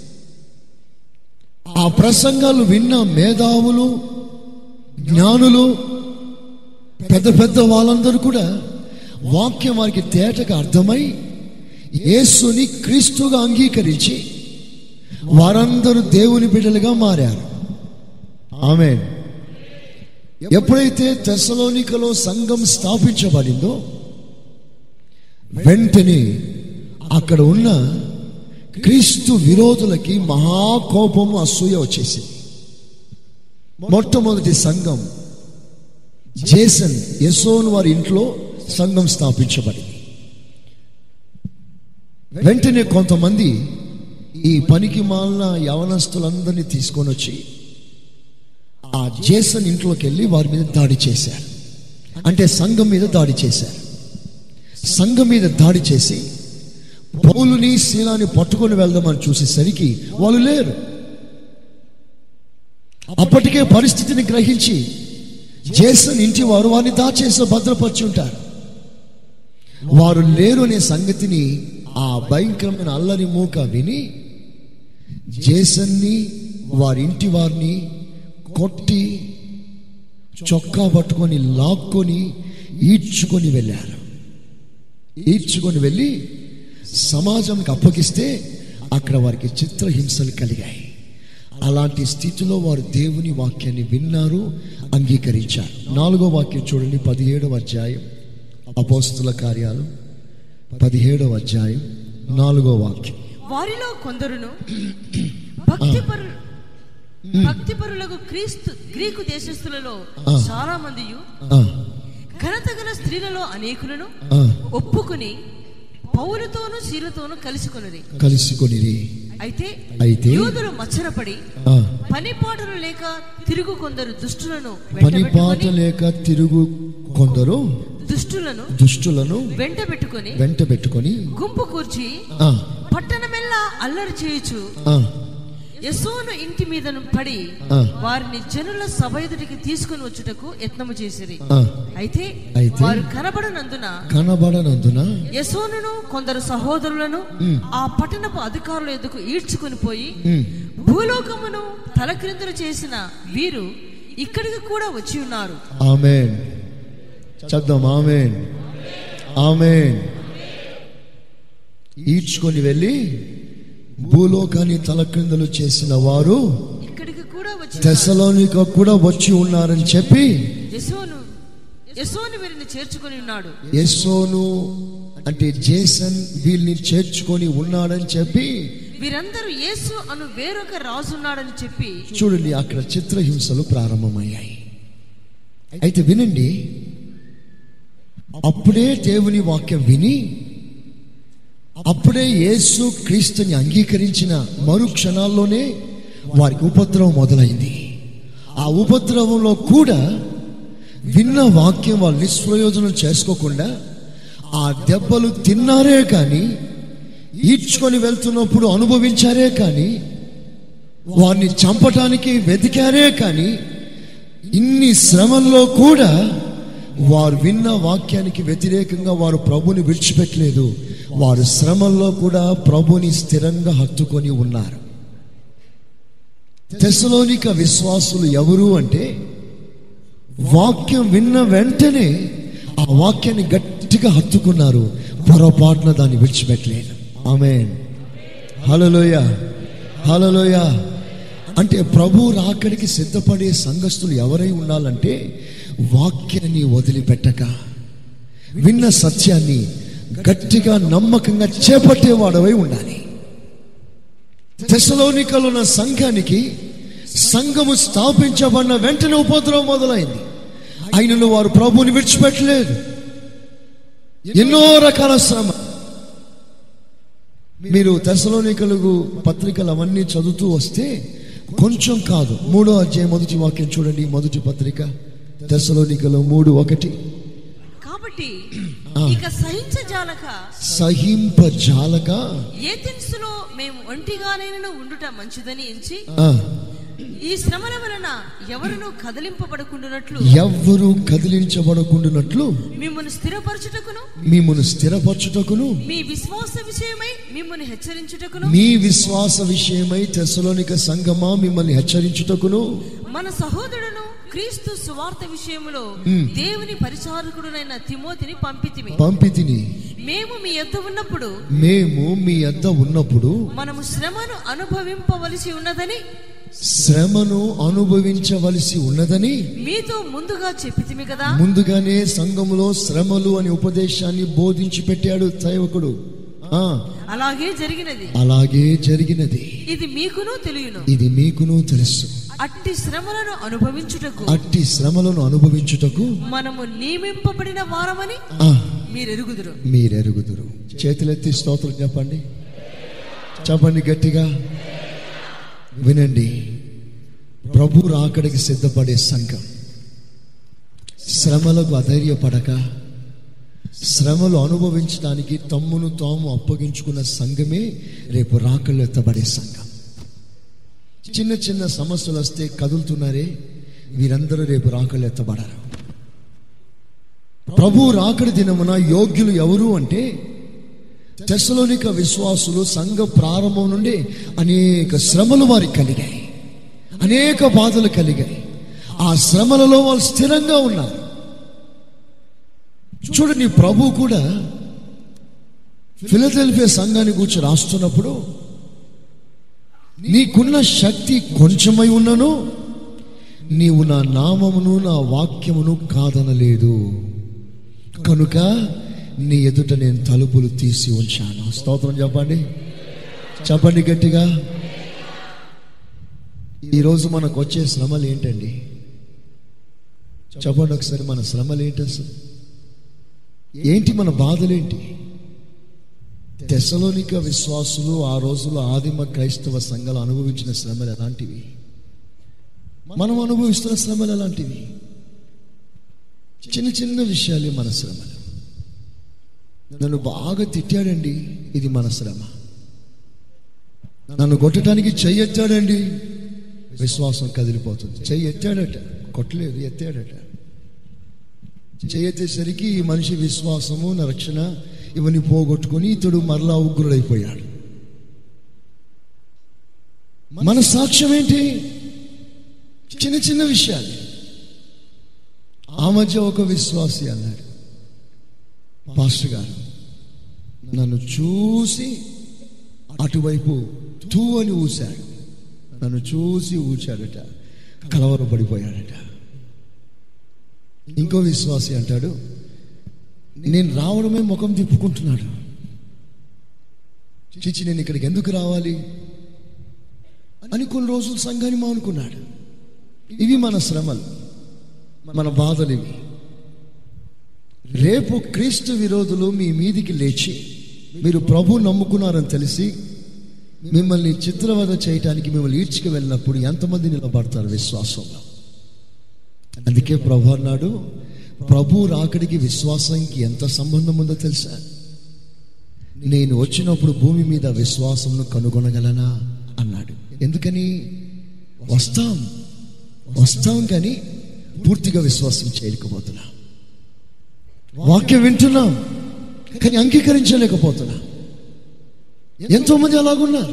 ఆ ప్రసంగాలు విన్న మేధావులు, జ్ఞానులు, పెద్ద వాళ్ళందరూ కూడా వాక్యం వారికి తేటగా అర్థమై యేసుని క్రీస్తుగా అంగీకరించి వారందరూ దేవుని బిడ్డలుగా మారారు. ఆమేన్. ఎప్పుడైతే తెస్సలోనికలో సంఘం స్థాపించబడిందో వెంటనే అక్కడ ఉన్న క్రీస్తు విరోధులకి మహాకోపము, అసూయ వచ్చేసింది. మొట్టమొదటి సంఘం జేసన్, యెసోను వారి ఇంట్లో సంఘం స్థాపించబడింది. వెంటనే కొంతమంది ఈ పనికి మాలిన యవనస్తులందరినీ తీసుకొని వచ్చి ఆ జేసన్ ఇంట్లోకి వెళ్ళి వారి మీద దాడి చేశారు. అంటే సంఘం మీద దాడి చేశారు. సంఘం మీద దాడి చేసి పౌలుని, శీలాని పట్టుకొని వెళ్దామని చూసేసరికి వాళ్ళు లేరు. అప్పటికే పరిస్థితిని గ్రహించి జేసన్ ఇంటి వారు వారిని దాచేసి భద్రపరిచి ఉంటారు. వారు లేరు అనే సంగతిని ఆ భయంకరమైన అల్లరి మూక విని జేసన్ని వారి ఇంటి వారిని కొట్టి చొక్కా పట్టుకొని లాక్కొని ఈడ్చుకొని వెళ్ళారు. ఈడ్చుకొని వెళ్ళి సమాజంకి అప్పగిస్తే అక్కడ వారికి చిత్రహింసలు కలిగాయి. అలాంటి స్థితిలో వారు దేవుని వాక్యాన్ని విన్నారు, అంగీకరించారు. 4వ వాక్యం చూడండి, 17వ అధ్యాయం అపోస్తుల కార్యాలు 17వ అధ్యాయం 4వ వాక్యం. వారిలో కొందరును భక్తిపరులకు గ్రీకు దేశస్థులలో చాలా మంది ఘనత గల స్త్రీలలో అనేకులను ఒప్పుకుని పౌలుతోను శీలతోను కలుసుకొనిరి. అయితే యూదులు మచ్చరపడి పనిపాటలు లేక తిరుగు కొందరు దుష్టులను వెంట పెట్టుకొని గుంపు కూర్చి పట్టణమెల్లా అల్లరి చేయుచు యెసోను ఇంటి మీద పడి వారిని జనుల సభ ఎదుటికి తీసుకుని వచ్చుటకు యత్నము చేసిరి. అయితే వారు కనబడనందున యెసోనును కొందరు సహోదరులను ఆ పట్టణపు అధికారుల ఎదుకు ఈడ్చుకొని పోయి భూలోకమును తలక్రిందులు చేసిన వీరు ఇక్కడికి కూడా వచ్చి ఉన్నారు. ఆమేన్. చదువు. ఆమేన్. ఆమేన్. ఈడ్చుకొని వెళ్ళి భూలోకాన్ని తలక్రిందులు చేసిన వారు తెస్సలోనిక కూడా వచ్చి ఉన్నారని చెప్పి యెసోను వీరిని చేర్చుకొని ఉన్నాడు. యెసోను అంటే జేసన్ వీళ్ళని చేర్చుకొని ఉన్నాడని చెప్పి వీరందరూ యేసు అను వేరొక రాజు ఉన్నాడని చెప్పి చూడండి, అక్కడ చిత్రహింసలు ప్రారంభమయ్యాయి. అయితే వినండి, అప్పుడే దేవుని వాక్యం విని అప్పుడే యేసు క్రీస్తుని అంగీకరించిన మరు క్షణాల్లోనే వారికి ఉపద్రవం మొదలైంది. ఆ ఉపద్రవంలో కూడా విన్న వాక్యం వాళ్ళు నిష్ప్రయోజనం చేసుకోకుండా ఆ దెబ్బలు తిన్నారే కానీ, ఈడ్చుకొని వెళ్తున్నప్పుడు అనుభవించారే కానీ, వారిని చంపటానికి వెతికారే కానీ, ఇన్ని శ్రమల్లో కూడా వారు విన్న వాక్యానికి వ్యతిరేకంగా వారు ప్రభుని విడిచిపెట్టలేదు. వారు శ్రమల్లో కూడా ప్రభుని స్థిరంగా హత్తుకొని ఉన్నారు. తెస్సలోనిక విశ్వాసులు ఎవరు అంటే, వాక్యం విన్న వెంటనే ఆ వాక్యాన్ని గట్టిగా హత్తుకున్నారు, పొరపాటున దాన్ని విడిచిపెట్టలేదు. ఆమేన్. హల్లెలూయా. హల్లెలూయా. అంటే ప్రభు రాకడికి సిద్ధపడే సంఘస్థులు ఎవరై ఉండాలంటే, వాక్యాన్ని వదిలిపెట్టక విన్న సత్యాన్ని గట్టిగా నమ్మకంగా చేపట్టేవాడవై ఉండాలి. తెస్సలోనికలో ఉన్న సంఘానికి సంఘము స్థాపించబడిన వెంటనే ఉపద్రవం మొదలైంది. అయినను వారు ప్రభువుని విడిచిపెట్టలేదు. ఎన్నో రకాల శ్రమ. మీరు తెస్సలోనికలకు పత్రికలు అవన్నీ చదువుతూ వస్తే కొంచెం కాదు, 3వ అధ్యాయం 1వ వాక్యం చూడండి. మొదటి పత్రిక తెస్సలోనికలు 3:1. కాబట్టి ఇక సహింపజాలక ఏథెన్సులో మేము ఒంటిగానైనా ఉండుట మంచిదని ఎంచి ఈ శ్రమల వలన ఎవరు కదిలించబడకుండునట్లు మిమ్మును స్థిరపరచుటకును మీ విశ్వాస విషయమై తెస్సలోనిక సంఘమా మిమ్మల్ని హెచ్చరించుటకును మన సహోదరుడును క్రీస్తు సువార్త విషయములో దేవుని పరిచారకుడునైన తిమోతిని పంపితిని. మేము మీ యొద్ద ఉన్నప్పుడు మనము శ్రమను అనుభవించవలసి ఉన్నదని మీతో ముందుగా చెప్పితిమి కదా. ముందుగానే సంఘములో శ్రమలు అనే ఉపదేశాన్ని బోధించి పెట్టాడు సేవకుడు. అలాగే జరిగినది. ఇది మీకును తెలుసు. అట్టి శ్రమలను అనుభవించుటకు మనము నియమింపబడిన వారమని మీరెరుగుదురు. చేతులెత్తి స్తోత్రం చెప్పండి గట్టిగా. వినండి, ప్రభు రాకడికి సిద్ధపడే సంఘం శ్రమలకు అధైర్యపడక, శ్రమలు అనుభవించడానికి తమ్మును తాము అప్పగించుకున్న సంఘమే రేపు రాకళ్ళు ఎత్తబడే సంఘం. చిన్న చిన్న సమస్యలు వస్తే కదులుతున్నారే, వీరందరూ రేపు రాకళ్ళు ఎత్తబడరు. ప్రభు రాకడి దినమున యోగ్యులు ఎవరు అంటే తెస్సలోనిక విశ్వాసులు. సంఘ ప్రారంభం నుండి అనేక శ్రమలు వారికి కలిగాయి, అనేక బాధలు కలిగాయి. ఆ శ్రమలలో వాళ్ళు స్థిరంగా ఉన్నారు. చూడండి, ప్రభు కూడా ఫిలదెల్ఫియా సంఘాన్ని గురించి రాస్తున్నప్పుడు, నీకున్న శక్తి కొంచెమై ఉన్నను నీవు నా నామమును నా వాక్యమును కాదనలేదు, కనుక నీ ఎదుట నేను తలుపులు తీసి ఉంచాను. స్తోత్రం చెప్పండి, చెప్పండి గట్టిగా. ఈరోజు మనకు వచ్చే శ్రమలు ఏంటండి? చెప్పండి ఒకసారి, మన శ్రమలు ఏంటి అసలు? ఏంటి మన బాధలేంటి? తెస్సలోనిక విశ్వాసులు ఆ రోజుల్లో ఆదిమ క్రైస్తవ సంఘాలు అనుభవించిన శ్రమలు ఎలాంటివి? మనం అనుభవిస్తున్న శ్రమలు ఎలాంటివి? చిన్న చిన్న విషయాలే మన శ్రమలు. నన్ను బాగా తిట్టాడండి, ఇది మన శ్రమ. నన్ను కొట్టడానికి చెయ్యి ఎత్తాడండి, విశ్వాసం కదిలిపోతుంది. చెయ్యి ఎత్తాడట, కొట్టలేదు, ఎత్తాడట. చెయ్యి ఎత్తేసరికి ఈ మనిషి విశ్వాసము, నా రక్షణ ఇవన్నీ పోగొట్టుకొని ఇతడు మరలా ఉగ్రుడైపోయాడు. మన సాక్ష్యం ఏంటి? చిన్న చిన్న విషయాలు. ఆ మధ్య ఒక విశ్వాసి అన్నాడు, పాస్టర్ గారు నన్ను చూసి అటువైపు తూ అని ఊశాడు. నన్ను చూసి ఊచాడట, కలవరపడిపోయాడట. ఇంకో విశ్వాసి అంటాడు, నేను రావడమే ముఖం తిప్పుకుంటున్నాడు. చిచ్చి, నేను ఇక్కడికి ఎందుకు రావాలి అని కొన్ని రోజులు సంఘాన్ని మానుకున్నాడు. ఇవి మన శ్రమలు, మన బాధలు ఇవి. రేపు క్రీస్తు విరోధులు మీ మీదికి లేచి మీరు ప్రభు నమ్ముకున్నారని తెలిసి మిమ్మల్ని చిత్రవద చేయటానికి మిమ్మల్ని ఈడ్చుకు వెళ్ళినప్పుడు ఎంతమంది నిలబడతారు విశ్వాసంలో? అందుకే ప్రభు అన్నాడు, ప్రభు రాకడికి విశ్వాసానికి ఎంత సంబంధం ఉందో తెలుసా? నేను వచ్చినప్పుడు భూమి మీద విశ్వాసంను కనుగొనగలనా అన్నాడు. ఎందుకని? వస్తాం కానీ పూర్తిగా విశ్వాసం చేయలేకపోతున్నా. వాక్యం వింటున్నాం కానీ అంగీకరించలేకపోతున్నా. ఎంతో మంది అలాగున్నారు.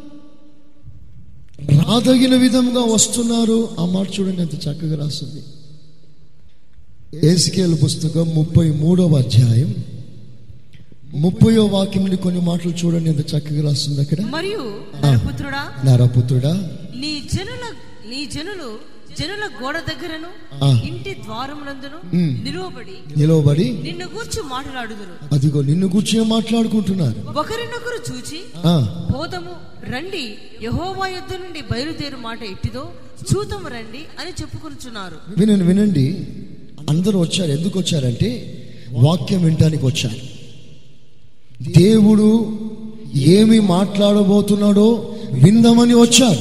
రాదగిన విధంగా వస్తున్నారు. ఆ మాట చూడండి ఎంత చక్కగా రాస్తుంది. ఎహెజ్కేలు పుస్తకం 33వ అధ్యాయం 30వ వాక్యం నుండి కొన్ని మాటలు చూడండి ఎంత చక్కగా రాస్తుంది అక్కడ. మరియు నరపుత్రుడా, నీ జనుల గోడ దగ్గరను ఇంటి ద్వారమునందును నిలవబడి నిన్ను గూర్చి మాట్లాడుదురు. అదిగో నిన్ను గూర్చి మాట్లాడుకుంటున్నారు. ఒకరినొకరు చూచి పోదము రండి, యెహోవా యొద్ద నుండి బయలుదేరు మాట ఎట్టిదో చూతము రండి అని చెప్పుకుంటున్నారు. వినండి, అందరూ వచ్చారు. ఎందుకు వచ్చారంటే వాక్యం వినటానికి వచ్చారు. దేవుడు ఏమి మాట్లాడబోతున్నాడో విందామని వచ్చారు.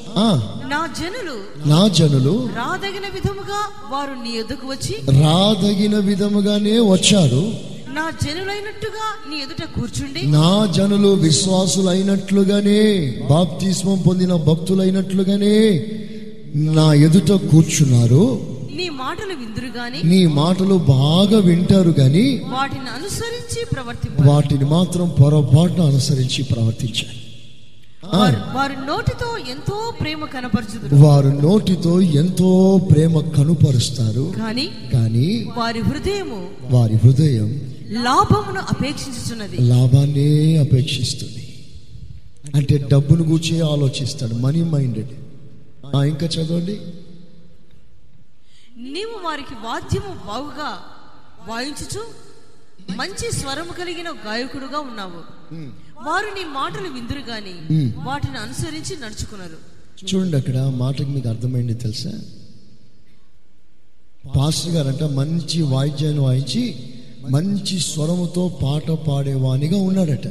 నా జనులు రాదగిన విధముగా వారు నీ యొద్దకు వచ్చి రాదగిన విధముగానే వచ్చారు. నా జనులైనట్టుగా నీ ఎదుట కూర్చుండి, నా జనులు విశ్వాసులైనట్లుగానే, బాప్తిస్మం పొందిన భక్తులైనట్లుగానే నా ఎదుట కూర్చున్నారు. నీ మాటలు విందురు గాని, నీ మాటలు బాగా వింటారు గాని వాటిని అనుసరించి వాటిని మాత్రం పొరపాటున అనుసరించి ప్రవర్తించారు. వారు నోటితో ఎంతో ప్రేమ కనపరుచుదురు, వారు నోటితో ఎంతో ప్రేమ కనుపరుస్తారు కానీ వారి హృదయం లాభమును అపేక్షించుచున్నది, లాభాన్నే అపేక్షిస్తుంది. అంటే డబ్బును గూర్చి ఆలోచిస్తాడు, మనీ మైండెడ్. ఇంకా చదవండి. నీవు వారికి వాద్యము బాగుగా వాయించుచు మంచి స్వరము కలిగిన గాయకుడుగా ఉన్నావు. వారు నీ మాటలు విందురు గాని వాటిని అనుసరించి నడుచుకున్నారు. చూడండి, అక్కడ మాటకి మీకు అర్థమైంది తెలుసా? పాస్టర్ గారంట మంచి వాయిద్యాన్ని వాయించి మంచి స్వరముతో పాట పాడేవానిగా ఉన్నాడట.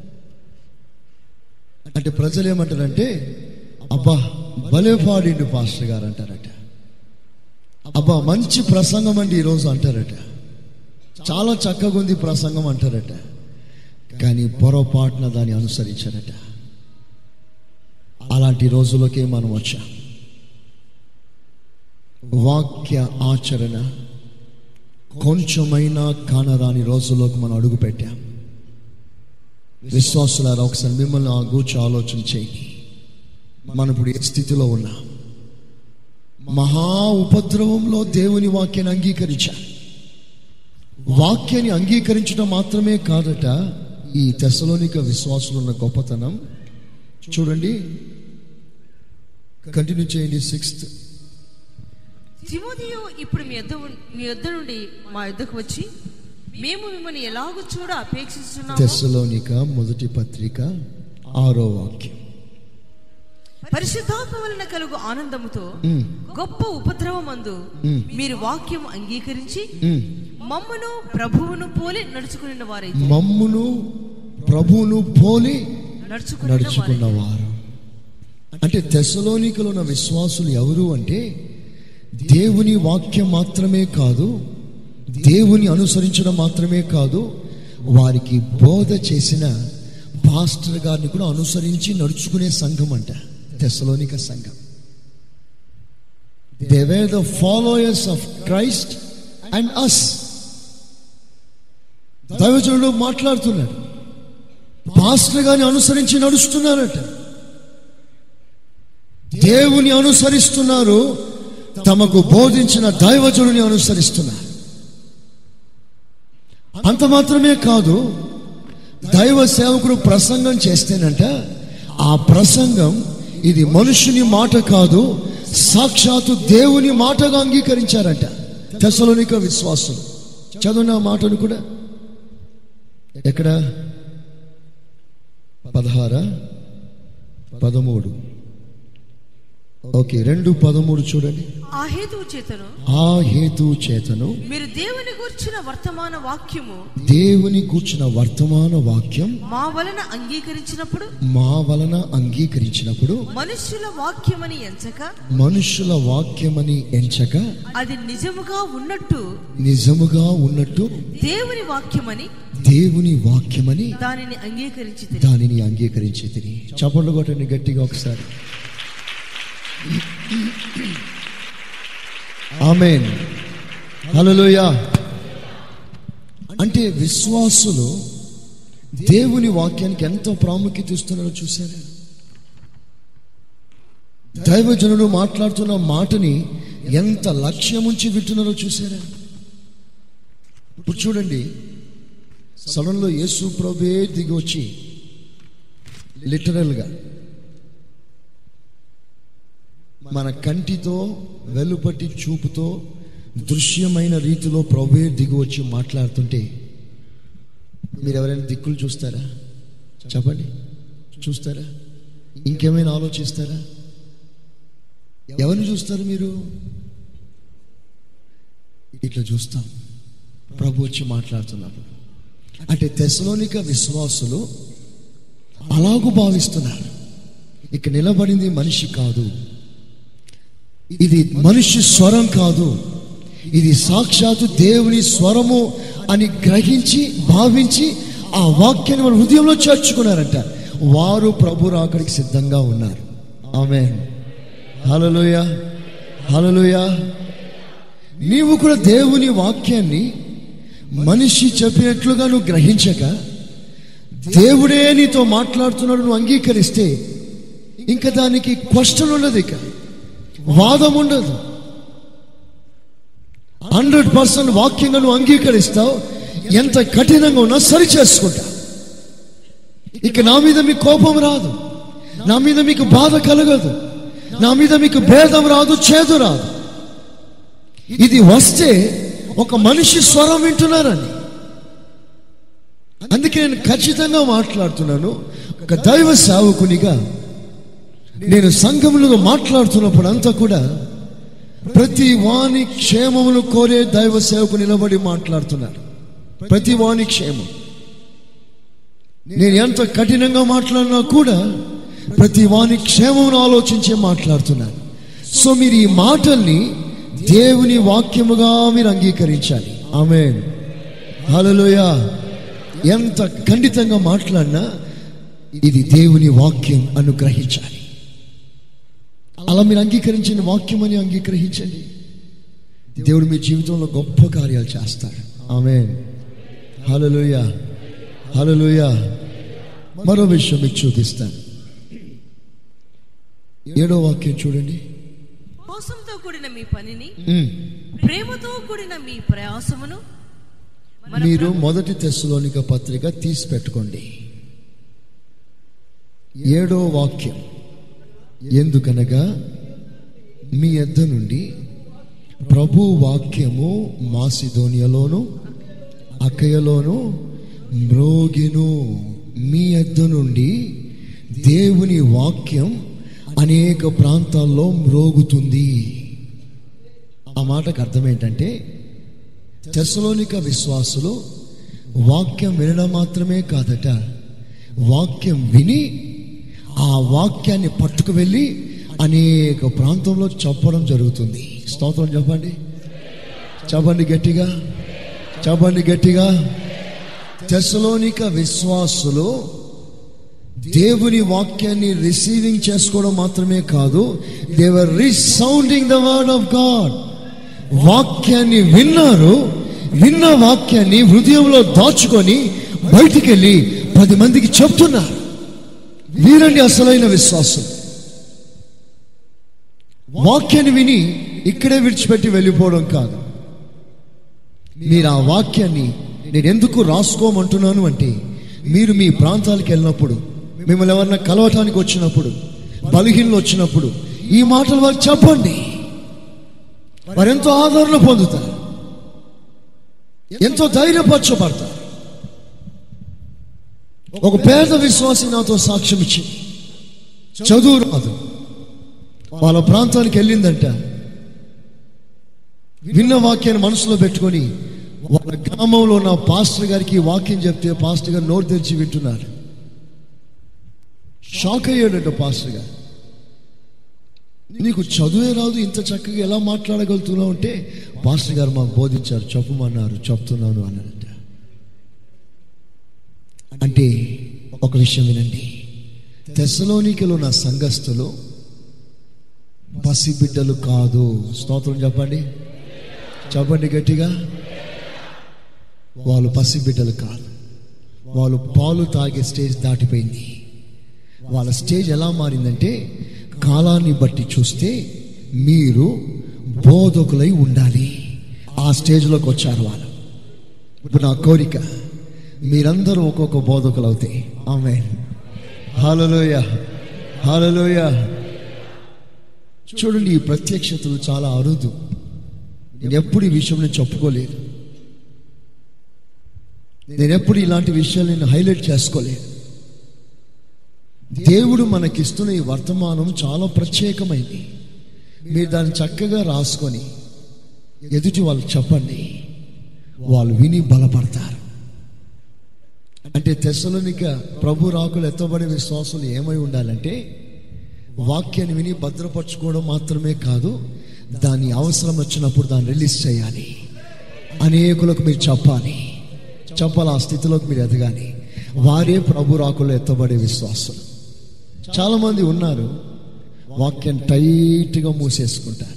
అంటే ప్రజలు ఏమంటారంటే, అబ్బా భలే పాడిండు పాస్టర్ గారు అంటారట. అబ్బా మంచి ప్రసంగం అండి ఈరోజు అంటారట. చాలా చక్కగా ఉంది ప్రసంగం అంటారట. కానీ పొరపాటున దాన్ని అనుసరించారట. అలాంటి రోజులకే మనం వచ్చాం. వాక్య ఆచరణ కొంచెమైనా కానరాని రోజుల్లోకి మనం అడుగు పెట్టాం. విశ్వాసులారా, ఒకసారి మిమ్మల్ని ఆ గూర్చి ఆలోచన చేయండి. మనం ఇప్పుడు ఏ స్థితిలో ఉన్నాం? మహా ఉపద్రవంలో దేవుని వాక్యాన్ని అంగీకరించాం. వాక్యాన్ని అంగీకరించడం మాత్రమే కాదట, ఈ తెస్సలోనిక విశ్వాసులు ఉన్న గొప్పతనం చూడండి. కంటిన్యూ చేయండి. 6th, తిమోతియు ఇప్పుడు మీ యొద్ద నుండి మా యొద్దకు వచ్చి మేము మిమ్మల్ని ఎలాగో చూడ అపేక్షిస్తున్నాము. తెస్సలోనిక మొదటి పత్రిక 6వ వాక్యం. పరిశుద్ధాత్మ వలన కలుగు ఆనందముతో గొప్ప ఉపద్రవమందు మీరు వాక్యం అంగీకరించి మమ్మును ప్రభువును పోలి నడుచుకున్న వారైతే, మమ్మును ప్రభువును పోలి నడుచుకున్నవారు. అంటే తెస్సలోనికలో ఉన్న విశ్వాసులు ఎవరు అంటే, దేవుని వాక్యం మాత్రమే కాదు, దేవుని అనుసరించడం మాత్రమే కాదు, వారికి బోధ చేసిన పాస్టర్ గారిని కూడా అనుసరించి నడుచుకునే సంఘం అంట తెస్సలోనిక సంఘం. They were the followers of Christ and us. దైవజనుడు మాట్లాడుతున్నాడు, పాస్టర్ గారిని అనుసరించి నడుస్తున్నారట. దేవుని అనుసరిస్తున్నారు, తమకు బోధించిన దైవజనుని అనుసరిస్తున్నారు. అంత మాత్రమే కాదు, దైవ సేవకుడు ప్రసంగం చేస్తేనంట ఆ ప్రసంగం ఇది మనుషుని మాట కాదు, సాక్షాత్తు దేవుని మాటగా అంగీకరించారంట తెస్సలోనిక విశ్వాసులు. చదువున మాటను కూడా ఎక్కడ? 16, 13. ఓకే, 2:13 చూడండి. ఆ హేతువు చేతను మీరు దేవుని గూర్చిన వర్తమాన వాక్యం మా వలన అంగీకరించినప్పుడు మనుష్యుల వాక్యమని ఎంచక అది నిజముగా ఉన్నట్టు దేవుని వాక్యమని దానిని అంగీకరించి తిని. చప్పట్లు కొట్టండి గట్టిగా ఒకసారి. ఆమేన్, హల్లెలూయా. అంటే విశ్వాసులు దేవుని వాక్యానికి ఎంతో ప్రాముఖ్యత ఇస్తున్నారో చూసారా? దైవజనుడు మాట్లాడుతున్న మాటని ఎంత లక్ష్యం ఉంచి వింటున్నారో చూసారా? ఇప్పుడు చూడండి, సడన్లో యేసు ప్రభువే దిగి వచ్చి లిటరల్గా మన కంటితో వెలుపటి చూపుతో దృశ్యమైన రీతిలో ప్రభువే దిగి వచ్చి మాట్లాడుతుంటే మీరు ఎవరైనా దిక్కులు చూస్తారా? చెప్పండి, చూస్తారా? ఇంకేమైనా ఆలోచిస్తారా? ఎవరిని చూస్తారు మీరు? ఇట్లా చూస్తాం ప్రభు వచ్చి మాట్లాడుతున్నప్పుడు. అంటే తెస్సలోనిక విశ్వాసులు అలాగూ భావిస్తున్నారు. ఇక నిలబడింది మనిషి కాదు, ఇది మనిషి స్వరం కాదు, ఇది సాక్షాత్తు దేవుని స్వరము అని గ్రహించి భావించి ఆ వాక్యాన్ని మన హృదయంలో చేర్చుకున్నారంట. వారు ప్రభు రాకడికి సిద్ధంగా ఉన్నారు. ఆమేన్, హల్లెలూయా, హల్లెలూయా. నీవు కూడా దేవుని వాక్యాన్ని మనిషి చెప్పినట్లుగా నువ్వు గ్రహించక దేవుడే నీతో మాట్లాడుతున్నాడు నువ్వు అంగీకరిస్తే ఇంకా దానికి క్వశ్చన్ ఉండదు, ఇక వాదం ఉండదు. 100% వాక్యంగా నువ్వు అంగీకరిస్తావు. ఎంత కఠినంగా ఉన్నా సరి చేసుకుంటా. ఇక నా మీద మీకు కోపం రాదు, నా మీద మీకు బాధ కలగదు, నా మీద మీకు భేదం రాదు, చేదు రాదు. ఇది వస్తే ఒక మనిషి స్వరం వింటున్నారని. అందుకే నేను ఖచ్చితంగా మాట్లాడుతున్నాను. ఒక దైవ సేవకునిగా నేను సంఘములో మాట్లాడుతున్నప్పుడు అంతా కూడా ప్రతి వాని క్షేమమును కోరే దైవ సేవకు నిలబడి మాట్లాడుతున్నారు. ప్రతి వాని క్షేమం. నేను ఎంత కఠినంగా మాట్లాడినా కూడా ప్రతి వాని క్షేమమును ఆలోచించే మాట్లాడుతున్నాను. సో మీరు ఈ మాటల్ని దేవుని వాక్యముగా మీరు అంగీకరించాలి. ఆమేన్, హల్లెలూయా. ఎంత ఖండితంగా మాట్లాడినా ఇది దేవుని వాక్యం అనుగ్రహించాలి. అలా మీరు అంగీకరించిన వాక్యం అని అంగీకరించండి. దేవుడు మీ జీవితంలో గొప్ప కార్యాలు చేస్తాడు. ఆమేన్. హల్లెలూయా, హల్లెలూయా. మరో విషయం మీకు చూపిస్తాను. 7వ వాక్యం చూడండి. మోసంతో కూడిన మీ పనిని, ప్రేమతో కూడిన మీ ప్రయాసమును మీరు 1 తెస్సలోనిక పత్రిక తీసి పెట్టుకోండి. 7వ వాక్యం. ఎందుకనగా మీ యొద్ద నుండి ప్రభు వాక్యము మాసిదోనియలోను అకయలోను మ్రోగెను. మీ యొద్ద నుండి దేవుని వాక్యం అనేక ప్రాంతాల్లో మ్రోగుతుంది. ఆ మాటకు అర్థం ఏంటంటే, తెస్సలోనిక విశ్వాసులు వాక్యం వినడం మాత్రమే కాదట, వాక్యం విని ఆ వాక్యాన్ని పట్టుకు వెళ్ళి అనేక ప్రాంతంలో చెప్పడం జరుగుతుంది. స్తోత్రం చెప్పండి, చెప్పండి గట్టిగా, చెప్పండి గట్టిగా. తెస్సలోనిక విశ్వాసులు దేవుని వాక్యాన్ని రిసీవింగ్ చేసుకోవడం మాత్రమే కాదు, they were resounding the word of God. వాక్యాన్ని విన్నారు, విన్న వాక్యాన్ని హృదయంలో దాచుకొని బయటికి వెళ్ళి 10 మందికి చెప్తున్నారు. వీరండి అసలైన విశ్వాసం. వాక్యాన్ని విని ఇక్కడే విడిచిపెట్టి వెళ్ళిపోవడం కాదు. మీరు ఆ వాక్యాన్ని నేను ఎందుకు రాసుకోమంటున్నాను అంటే, మీరు మీ ప్రాంతాలకు వెళ్ళినప్పుడు, మిమ్మల్ని ఎవరన్నా కలవటానికి వచ్చినప్పుడు, బలహీనలు వచ్చినప్పుడు ఈ మాటలు వారు చెప్పండి. వారు ఎంతో ఆదరణ పొందుతారు, ఎంతో ధైర్యపరచబడతారు. ఒక పేద విశ్వాసి నాతో సాక్ష్యం ఇచ్చింది. చదువు రాదు, వాళ్ళ ప్రాంతానికి వెళ్ళిందంట. విన్న వాక్యాన్ని మనసులో పెట్టుకొని వాళ్ళ గ్రామంలో ఉన్న పాస్టర్ గారికి వాక్యం చెప్తే పాస్టర్ గారు నోరు తెరిచి వింటున్నారు. షాక్ అయ్యాడట పాస్టర్ గారు. నీకు చదువే రాదు, ఇంత చక్కగా ఎలా మాట్లాడగలుగుతున్నావు అంటే, పాస్టర్ గారు మాకు బోధించారు, చెప్పమన్నారు, చెప్తున్నాను అన్నారట. అంటే ఒక విషయం వినండి, తెస్సలోనికలో ఉన్న సంఘస్థులు పసిబిడ్డలు కాదు. స్తోత్రం చెప్పండి, చెప్పండి గట్టిగా. వాళ్ళు పసిబిడ్డలు కాదు, వాళ్ళు పాలు తాగే స్టేజ్ దాటిపోయింది. వాళ్ళ స్టేజ్ ఎలా మారిందంటే, కాలాన్ని బట్టి చూస్తే మీరు బోధకులై ఉండాలి. ఆ స్టేజ్లోకి వచ్చారు వాళ్ళు. ఇప్పుడు నా కోరిక, మీరందరూ ఒక్కొక్క బోధకులు అవుతాయి. ఆమేన్, హల్లెలూయా, హల్లెలూయా. చూడండి, ఈ ప్రత్యక్షతలు చాలా అరుదు. నేను ఎప్పుడు ఈ విషయం నేను చెప్పుకోలేదు, నేను ఎప్పుడు ఇలాంటి విషయాలు నేను హైలైట్ చేసుకోలేదు. దేవుడు మనకిస్తున్న ఈ వర్తమానం చాలా ప్రత్యేకమైంది. మీరు దాన్ని చక్కగా రాసుకొని ఎదుటి వాళ్ళకి చెప్పండి, వాళ్ళు విని బలపడతారు. అంటే తెస్సలోనిక ప్రభు రాకులు ఎత్తబడే విశ్వాసులు ఏమై ఉండాలంటే, వాక్యాన్ని విని భద్రపరచుకోవడం మాత్రమే కాదు, దాని అవసరం వచ్చినప్పుడు దాన్ని రిలీజ్ చేయాలి. అనేకులకు మీరు చెప్పాలి. ఆ స్థితిలోకి మీరు ఎదగాలి. వారే ప్రభు రాకులు ఎత్తబడే విశ్వాసులు. చాలామంది ఉన్నారు, వాక్యం టైట్గా మూసేసుకుంటారు,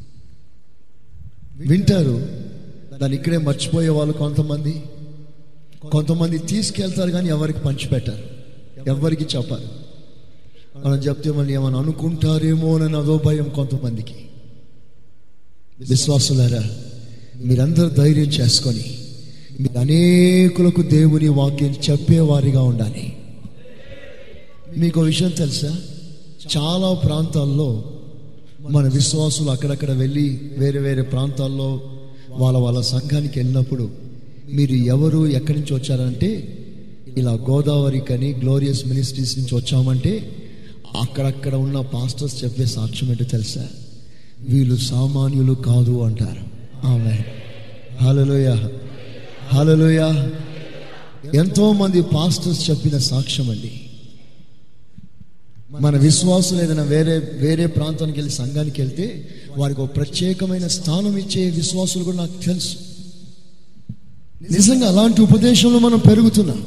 వింటారు, దాన్ని ఇక్కడే మర్చిపోయే వాళ్ళు కొంతమంది తీసుకెళ్తారు, కానీ ఎవరికి పంచిపెట్టారు, ఎవరికి చెప్పారు. మనం చెప్తే మళ్ళీ ఏమైనా అనుకుంటారేమో అని అదో భయం కొంతమందికి. విశ్వాసులారా, మీరందరూ ధైర్యం చేసుకొని మీరు అనేకులకు దేవుని వాక్యం చెప్పేవారిగా ఉండాలి. మీకు విషయం తెలుసా, చాలా ప్రాంతాల్లో మన విశ్వాసులు అక్కడక్కడ వెళ్ళి వేరే వేరే ప్రాంతాల్లో వాళ్ళ సంఘానికి వెళ్ళినప్పుడు, మీరు ఎవరు ఎక్కడి నుంచి వచ్చారంటే, ఇలా గోదావరి కని గ్లోరియస్ మినిస్ట్రీస్ నుంచి వచ్చామంటే, అక్కడక్కడ ఉన్న పాస్టర్స్ చెప్పే సాక్ష్యం ఏంటో తెలుసా, వీళ్ళు సామాన్యులు కాదు అంటారు. ఆమేన్, హల్లెలూయా, హల్లెలూయా. ఎంతో మంది పాస్టర్స్ చెప్పిన సాక్ష్యం అండి. మన విశ్వాసులు ఏదైనా వేరే ప్రాంతానికి వెళ్ళి సంఘానికి వెళ్తే వారికి ఒక ప్రత్యేకమైన స్థానం ఇచ్చే విశ్వాసులు కూడా నాకు తెలుసు. నిజంగా అలాంటి ఉపదేశంలో మనం పెరుగుతున్నాం.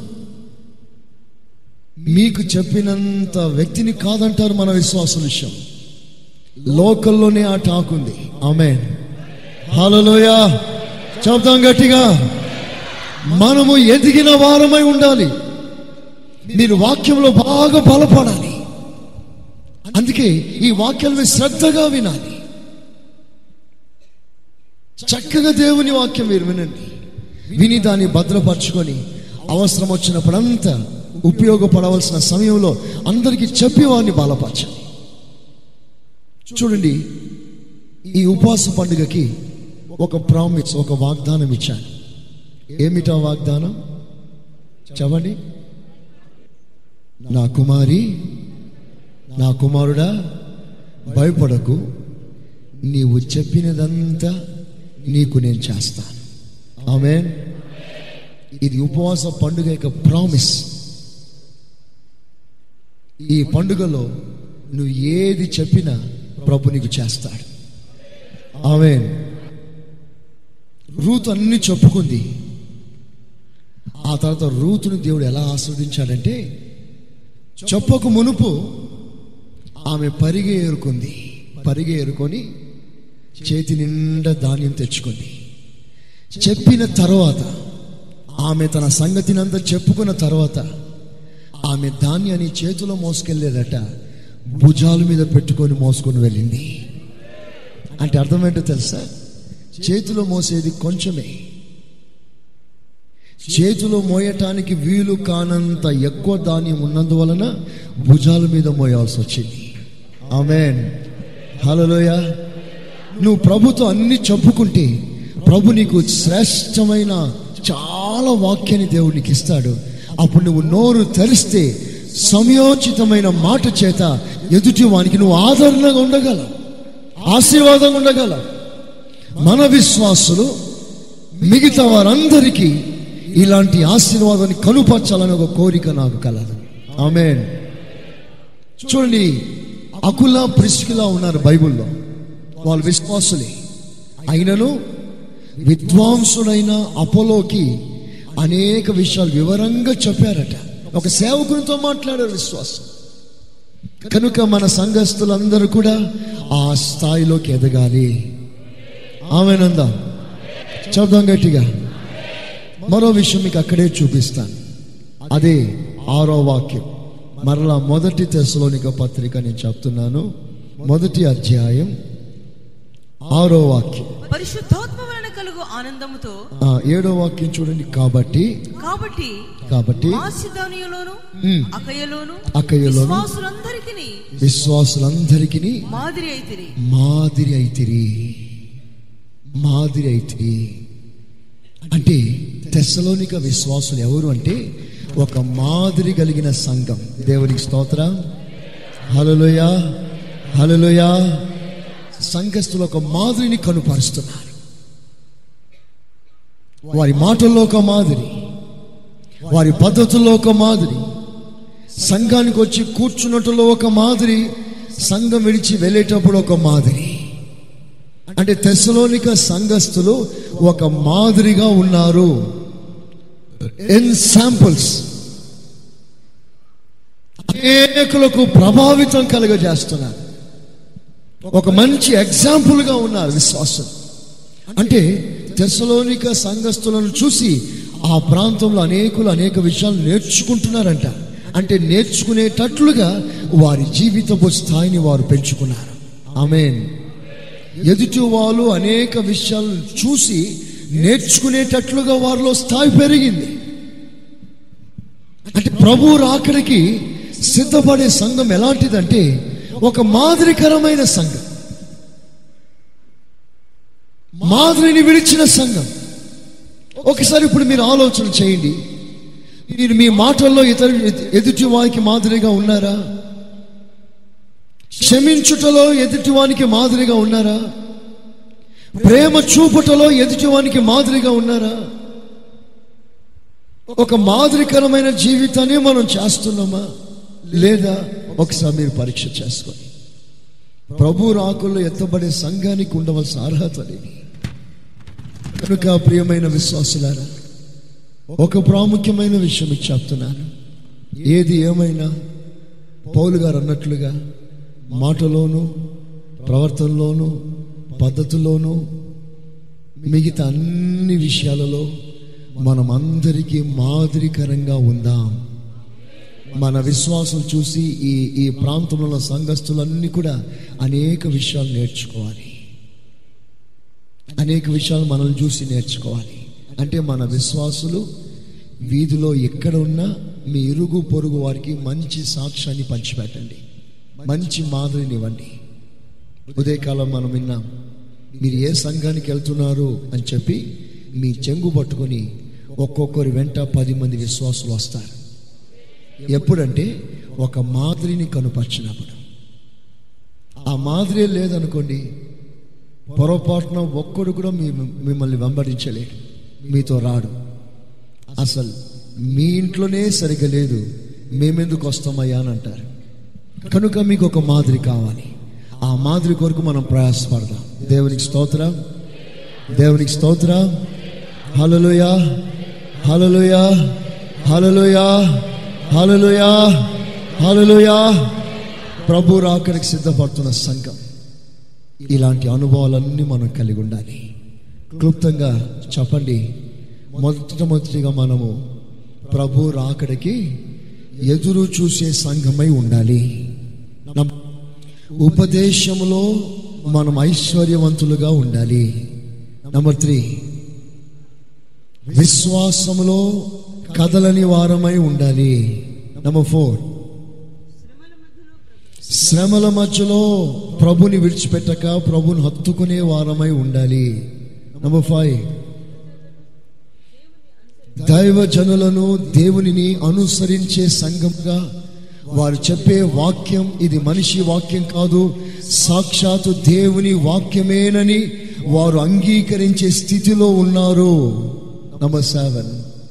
మీకు చెప్పినంత వ్యక్తిని కాదంటారు మన విశ్వాసుల విషయం. లోకల్లోనే ఆ టాక్ ఉంది. ఆమేన్, హల్లెలూయా. చెప్తాం గట్టిగా. మనము ఎదిగిన వారమై ఉండాలి. మీరు వాక్యంలో బాగా బలపడాలి. అందుకే ఈ వాక్యాలను శ్రద్ధగా వినాలి. చక్కగా దేవుని వాక్యం మీరు వినండి. విని దాన్ని భద్రపరచుకొని అవసరం వచ్చినప్పుడంతా ఉపయోగపడవలసిన సమయంలో అందరికీ చెప్పి వారిని బలపరచండి. చూడండి, ఈ ఉపవాస పండుగకి ఒక ప్రామిస్, ఒక వాగ్దానం ఇచ్చాను. ఏమిటా వాగ్దానం చెప్పండి? నా కుమారి, నా కుమారుడా, భయపడకు, నీవు చెప్పినదంతా నీకు నేను చేస్తాను. ఆమేన్. ఇది ఉపవాస పండుగ యొక్క ప్రామిస్. ఈ పండుగలో నువ్వు ఏది చెప్పినా ప్రభు నీకు చేస్తాడు. ఆమేన్. రూతు అన్ని చెప్పుకుంది. ఆ తర్వాత రూతుని దేవుడు ఎలా ఆస్వాదించాడంటే, చెప్పకు మునుపు ఆమె పరిగె ఏరుకుంది. పరిగె ఏరుకొని చేతి నిండా ధాన్యం తెచ్చుకుంది. చెప్పిన తర్వాత, ఆమె తన సంగతినంతా చెప్పుకున్న తర్వాత, ఆమె ధాన్యాన్ని చేతిలో మోసుకెళ్ళేదట, భుజాల మీద పెట్టుకొని మోసుకొని వెళ్ళింది. అంటే అర్థమేంటో తెలుసా? చేతిలో మోసేది కొంచెమే, చేతిలో మోయటానికి వీలు కానంత ఎక్కువ ధాన్యం ఉన్నందువలన భుజాల మీద మోయాల్సి వచ్చింది. ఆమేన్. హల్లెలూయా. నువ్వు ప్రభుతో అన్ని చెప్పుకుంటే ప్రభు నీకు శ్రేష్టమైన చాలా వాక్యాన్ని దేవుడు నీకు ఇస్తాడు. అప్పుడు నువ్వు నోరు తెరిస్తే సమయోచితమైన మాట చేత ఎదుటి వానికి నువ్వు ఆదరణగా ఉండగలవు, ఆశీర్వాదంగా ఉండగలవు. మన విశ్వాసులు మిగతా వారందరికీ ఇలాంటి ఆశీర్వాదాన్ని కనుపరచాలని ఒక కోరిక నాకు కలదు. ఆమేన్. చూడండి, అకుల ప్రిస్కిల ఉన్నారు బైబిల్లో. వాళ్ళు విశ్వాసులే అయినను విద్వాంసుడైన అపోలోకి అనేక విషయాలు వివరంగా చెప్పారట. ఒక సేవకునితో మాట్లాడారు విశ్వాసం. కనుక మన సంఘస్థులందరూ కూడా ఆ స్థాయిలోకి ఎదగాలి. ఆమేనందా? చెప్దాం గట్టిగా. మరో విషయం మీకు అక్కడే చూపిస్తాను. అదే 6వ వాక్యం. మరలా 1 తెస్సలోనిక పత్రిక నేను చెప్తున్నాను, 1వ అధ్యాయం 6వ వాక్యం. పరిశుద్ధాత్మ వలన కలుగు ఆనందముతో 7వ వాక్యం చూడండి. కాబట్టి మాసిదోనియలోను అకయలోను విశ్వాసులందరికీ మాదిరి అయితిరి. అంటే తెస్సలోనిక విశ్వాసులు ఎవరు అంటే ఒక మాదిరి కలిగిన సంఘం. దేవునికి స్తోత్రం. హల్లెలూయా, హల్లెలూయా. సంఘస్థులు ఒక మాదిరిని కనుపరుస్తున్నారు. వారి మాటల్లో ఒక మాదిరి, వారి పద్ధతుల్లో ఒక మాదిరి, సంఘానికి వచ్చి కూర్చున్నట్లో ఒక మాదిరి, సంఘం విడిచి వెళ్ళేటప్పుడు ఒక మాదిరి. అంటే తెస్సలోనిక సంఘస్థులు ఒక మాదిరిగా ఉన్నారు. ఎగ్జాంపుల్స్, అనేకులకు ప్రభావితం కలుగజేస్తున్నారు. ఒక మంచి ఎగ్జాంపుల్గా ఉన్నారు విశ్వాసం. అంటే తెస్సలోనిక సంఘస్థులను చూసి ఆ ప్రాంతంలో అనేక విషయాలు నేర్చుకుంటున్నారంట. అంటే నేర్చుకునేటట్లుగా వారి జీవితపు స్థాయిని వారు పెంచుకున్నారు. ఆమేన్. ఎదుటి వాళ్ళు అనేక విషయాలను చూసి నేర్చుకునేటట్లుగా వారిలో స్థాయి పెరిగింది. అంటే ప్రభు రాకడికి సిద్ధపడే సంఘం ఎలాంటిదంటే ఒక మాదిరికరమైన సంఘం, మాదిరిని విడిచిన సంఘం. ఒకసారి ఇప్పుడు మీరు ఆలోచన చేయండి. మీరు మీ మాటల్లో ఎదుటి వారికి మాదిరిగా ఉన్నారా? క్షమించుటలో ఎదుటివానికి మాదిరిగా ఉన్నారా? ప్రేమ చూపుటలో ఎదుటివానికి మాదిరిగా ఉన్నారా? ఒక మాదిరికరమైన జీవితాన్ని మనం చేస్తున్నామా లేదా? ఒకసారి మీరు పరీక్ష చేసుకొని ప్రభు రాకుల్లో ఎత్తబడే సంఘానికి ఉండవలసిన అర్హత లేదు. కనుక ప్రియమైన విశ్వాసులారా, ఒక ప్రాముఖ్యమైన విషయం మీకు చెప్తున్నాను. ఏది ఏమైనా పౌలు గారు అన్నట్లుగా మాటలోను, ప్రవర్తనలోను, పద్ధతుల్లోనూ మిగతా అన్ని విషయాలలో మనం అందరికీ మాదిరికరంగా ఉందాం. మన విశ్వాసం చూసి ఈ ప్రాంతంలో ఉన్న సంఘస్థులన్నీ కూడా అనేక విషయాలు నేర్చుకోవాలి. అనేక విషయాలు మనల్ని చూసి నేర్చుకోవాలి. అంటే మన విశ్వాసులు వీధిలో ఎక్కడ ఉన్నా మీ ఇరుగు పొరుగు వారికి మంచి సాక్ష్యాన్ని పంచిపెట్టండి, మంచి మాదిరిని ఇవ్వండి. ఉదయకాలం మనం విన్నాం, మీరు ఏ సంఘానికి వెళ్తున్నారు అని చెప్పి మీ చెంగు పట్టుకొని ఒక్కొక్కరి వెంట 10 మంది విశ్వాసులు వస్తారు. ఎప్పుడంటే ఒక మాదిరిని కనుపరిచినప్పుడు. ఆ మాదిరి లేదనుకోండి, పొరపాటున ఒక్కడు కూడా మిమ్మల్ని వెంబడించలేడు, మీతో రాడు. అసలు మీ ఇంట్లోనే సరిగ్గా లేదు, మేమెందుకు వస్తామయ్యా అని అంటారు. కనుక మీకు ఒక మాదిరి కావాలి. ఆ మాదిరి కొరకు మనం ప్రయాసపడదాం. దేవునికి స్తోత్రం, దేవునికి స్తోత్రం. హల్లెలూయా, హల్లెలూయా, హల్లెలూయా, హల్లెలూయా, హల్లెలూయా. ప్రభు రాకడికి సిద్ధపడుతున్న సంఘం ఇలాంటి అనుభవాలన్నీ మనం కలిగి ఉండాలి. క్లుప్తంగా చెప్పండి. మొదటిగా మనము ప్రభు రాకడికి ఎదురు చూసే సంఘమై ఉండాలి. ఉపదేశంలో మనం ఐశ్వర్యవంతులుగా ఉండాలి. నంబర్ 3, విశ్వాసములో కదలని వారమై ఉండాలి. నంబర్ 4, శ్రమల మధ్యలో ప్రభుని విడిచిపెట్టక ప్రభుని హత్తుకునే వారమై ఉండాలి. నంబర్ 5, దైవజనులను దేవునిని అనుసరించే సంఘంగా వారు చెప్పే వాక్యం ఇది మనిషి వాక్యం కాదు, సాక్షాత్తు దేవుని వాక్యమేనని వారు అంగీకరించే స్థితిలో ఉన్నారు. నంబర్ 7,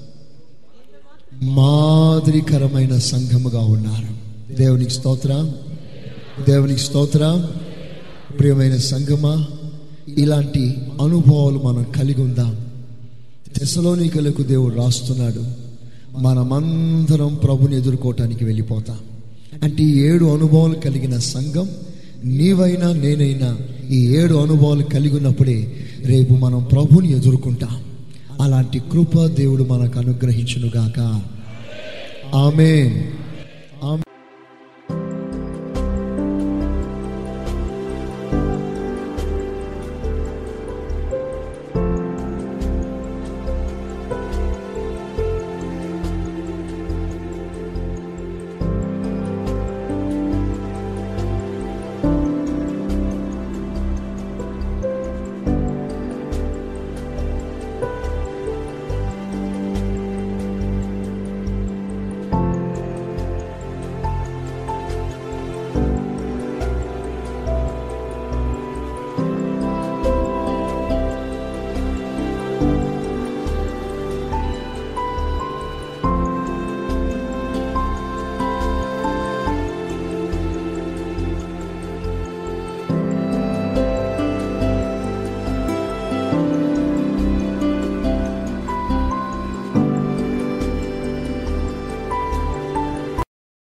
మాదిరికరమైన సంఘముగా ఉన్నారు. దేవునికి స్తోత్రం, దేవునికి స్తోత్రం. ప్రియమైన సంఘమా, ఇలాంటి అనుభవాలు మనం కలిగి ఉందాం. తెస్సలోనికలకు దేవుడు రాస్తున్నాడు, మనమందరం ప్రభుని ఎదుర్కోవటానికి వెళ్ళిపోతాం. అంటే ఈ 7 అనుభవాలు కలిగిన సంఘం నీవైనా నేనైనా ఈ 7 అనుభవాలు కలిగి ఉన్నప్పుడే రేపు మనం ప్రభుని ఎదుర్కొంటాం. అలాంటి కృప దేవుడు మనకు అనుగ్రహించునుగాక. ఆమేన్.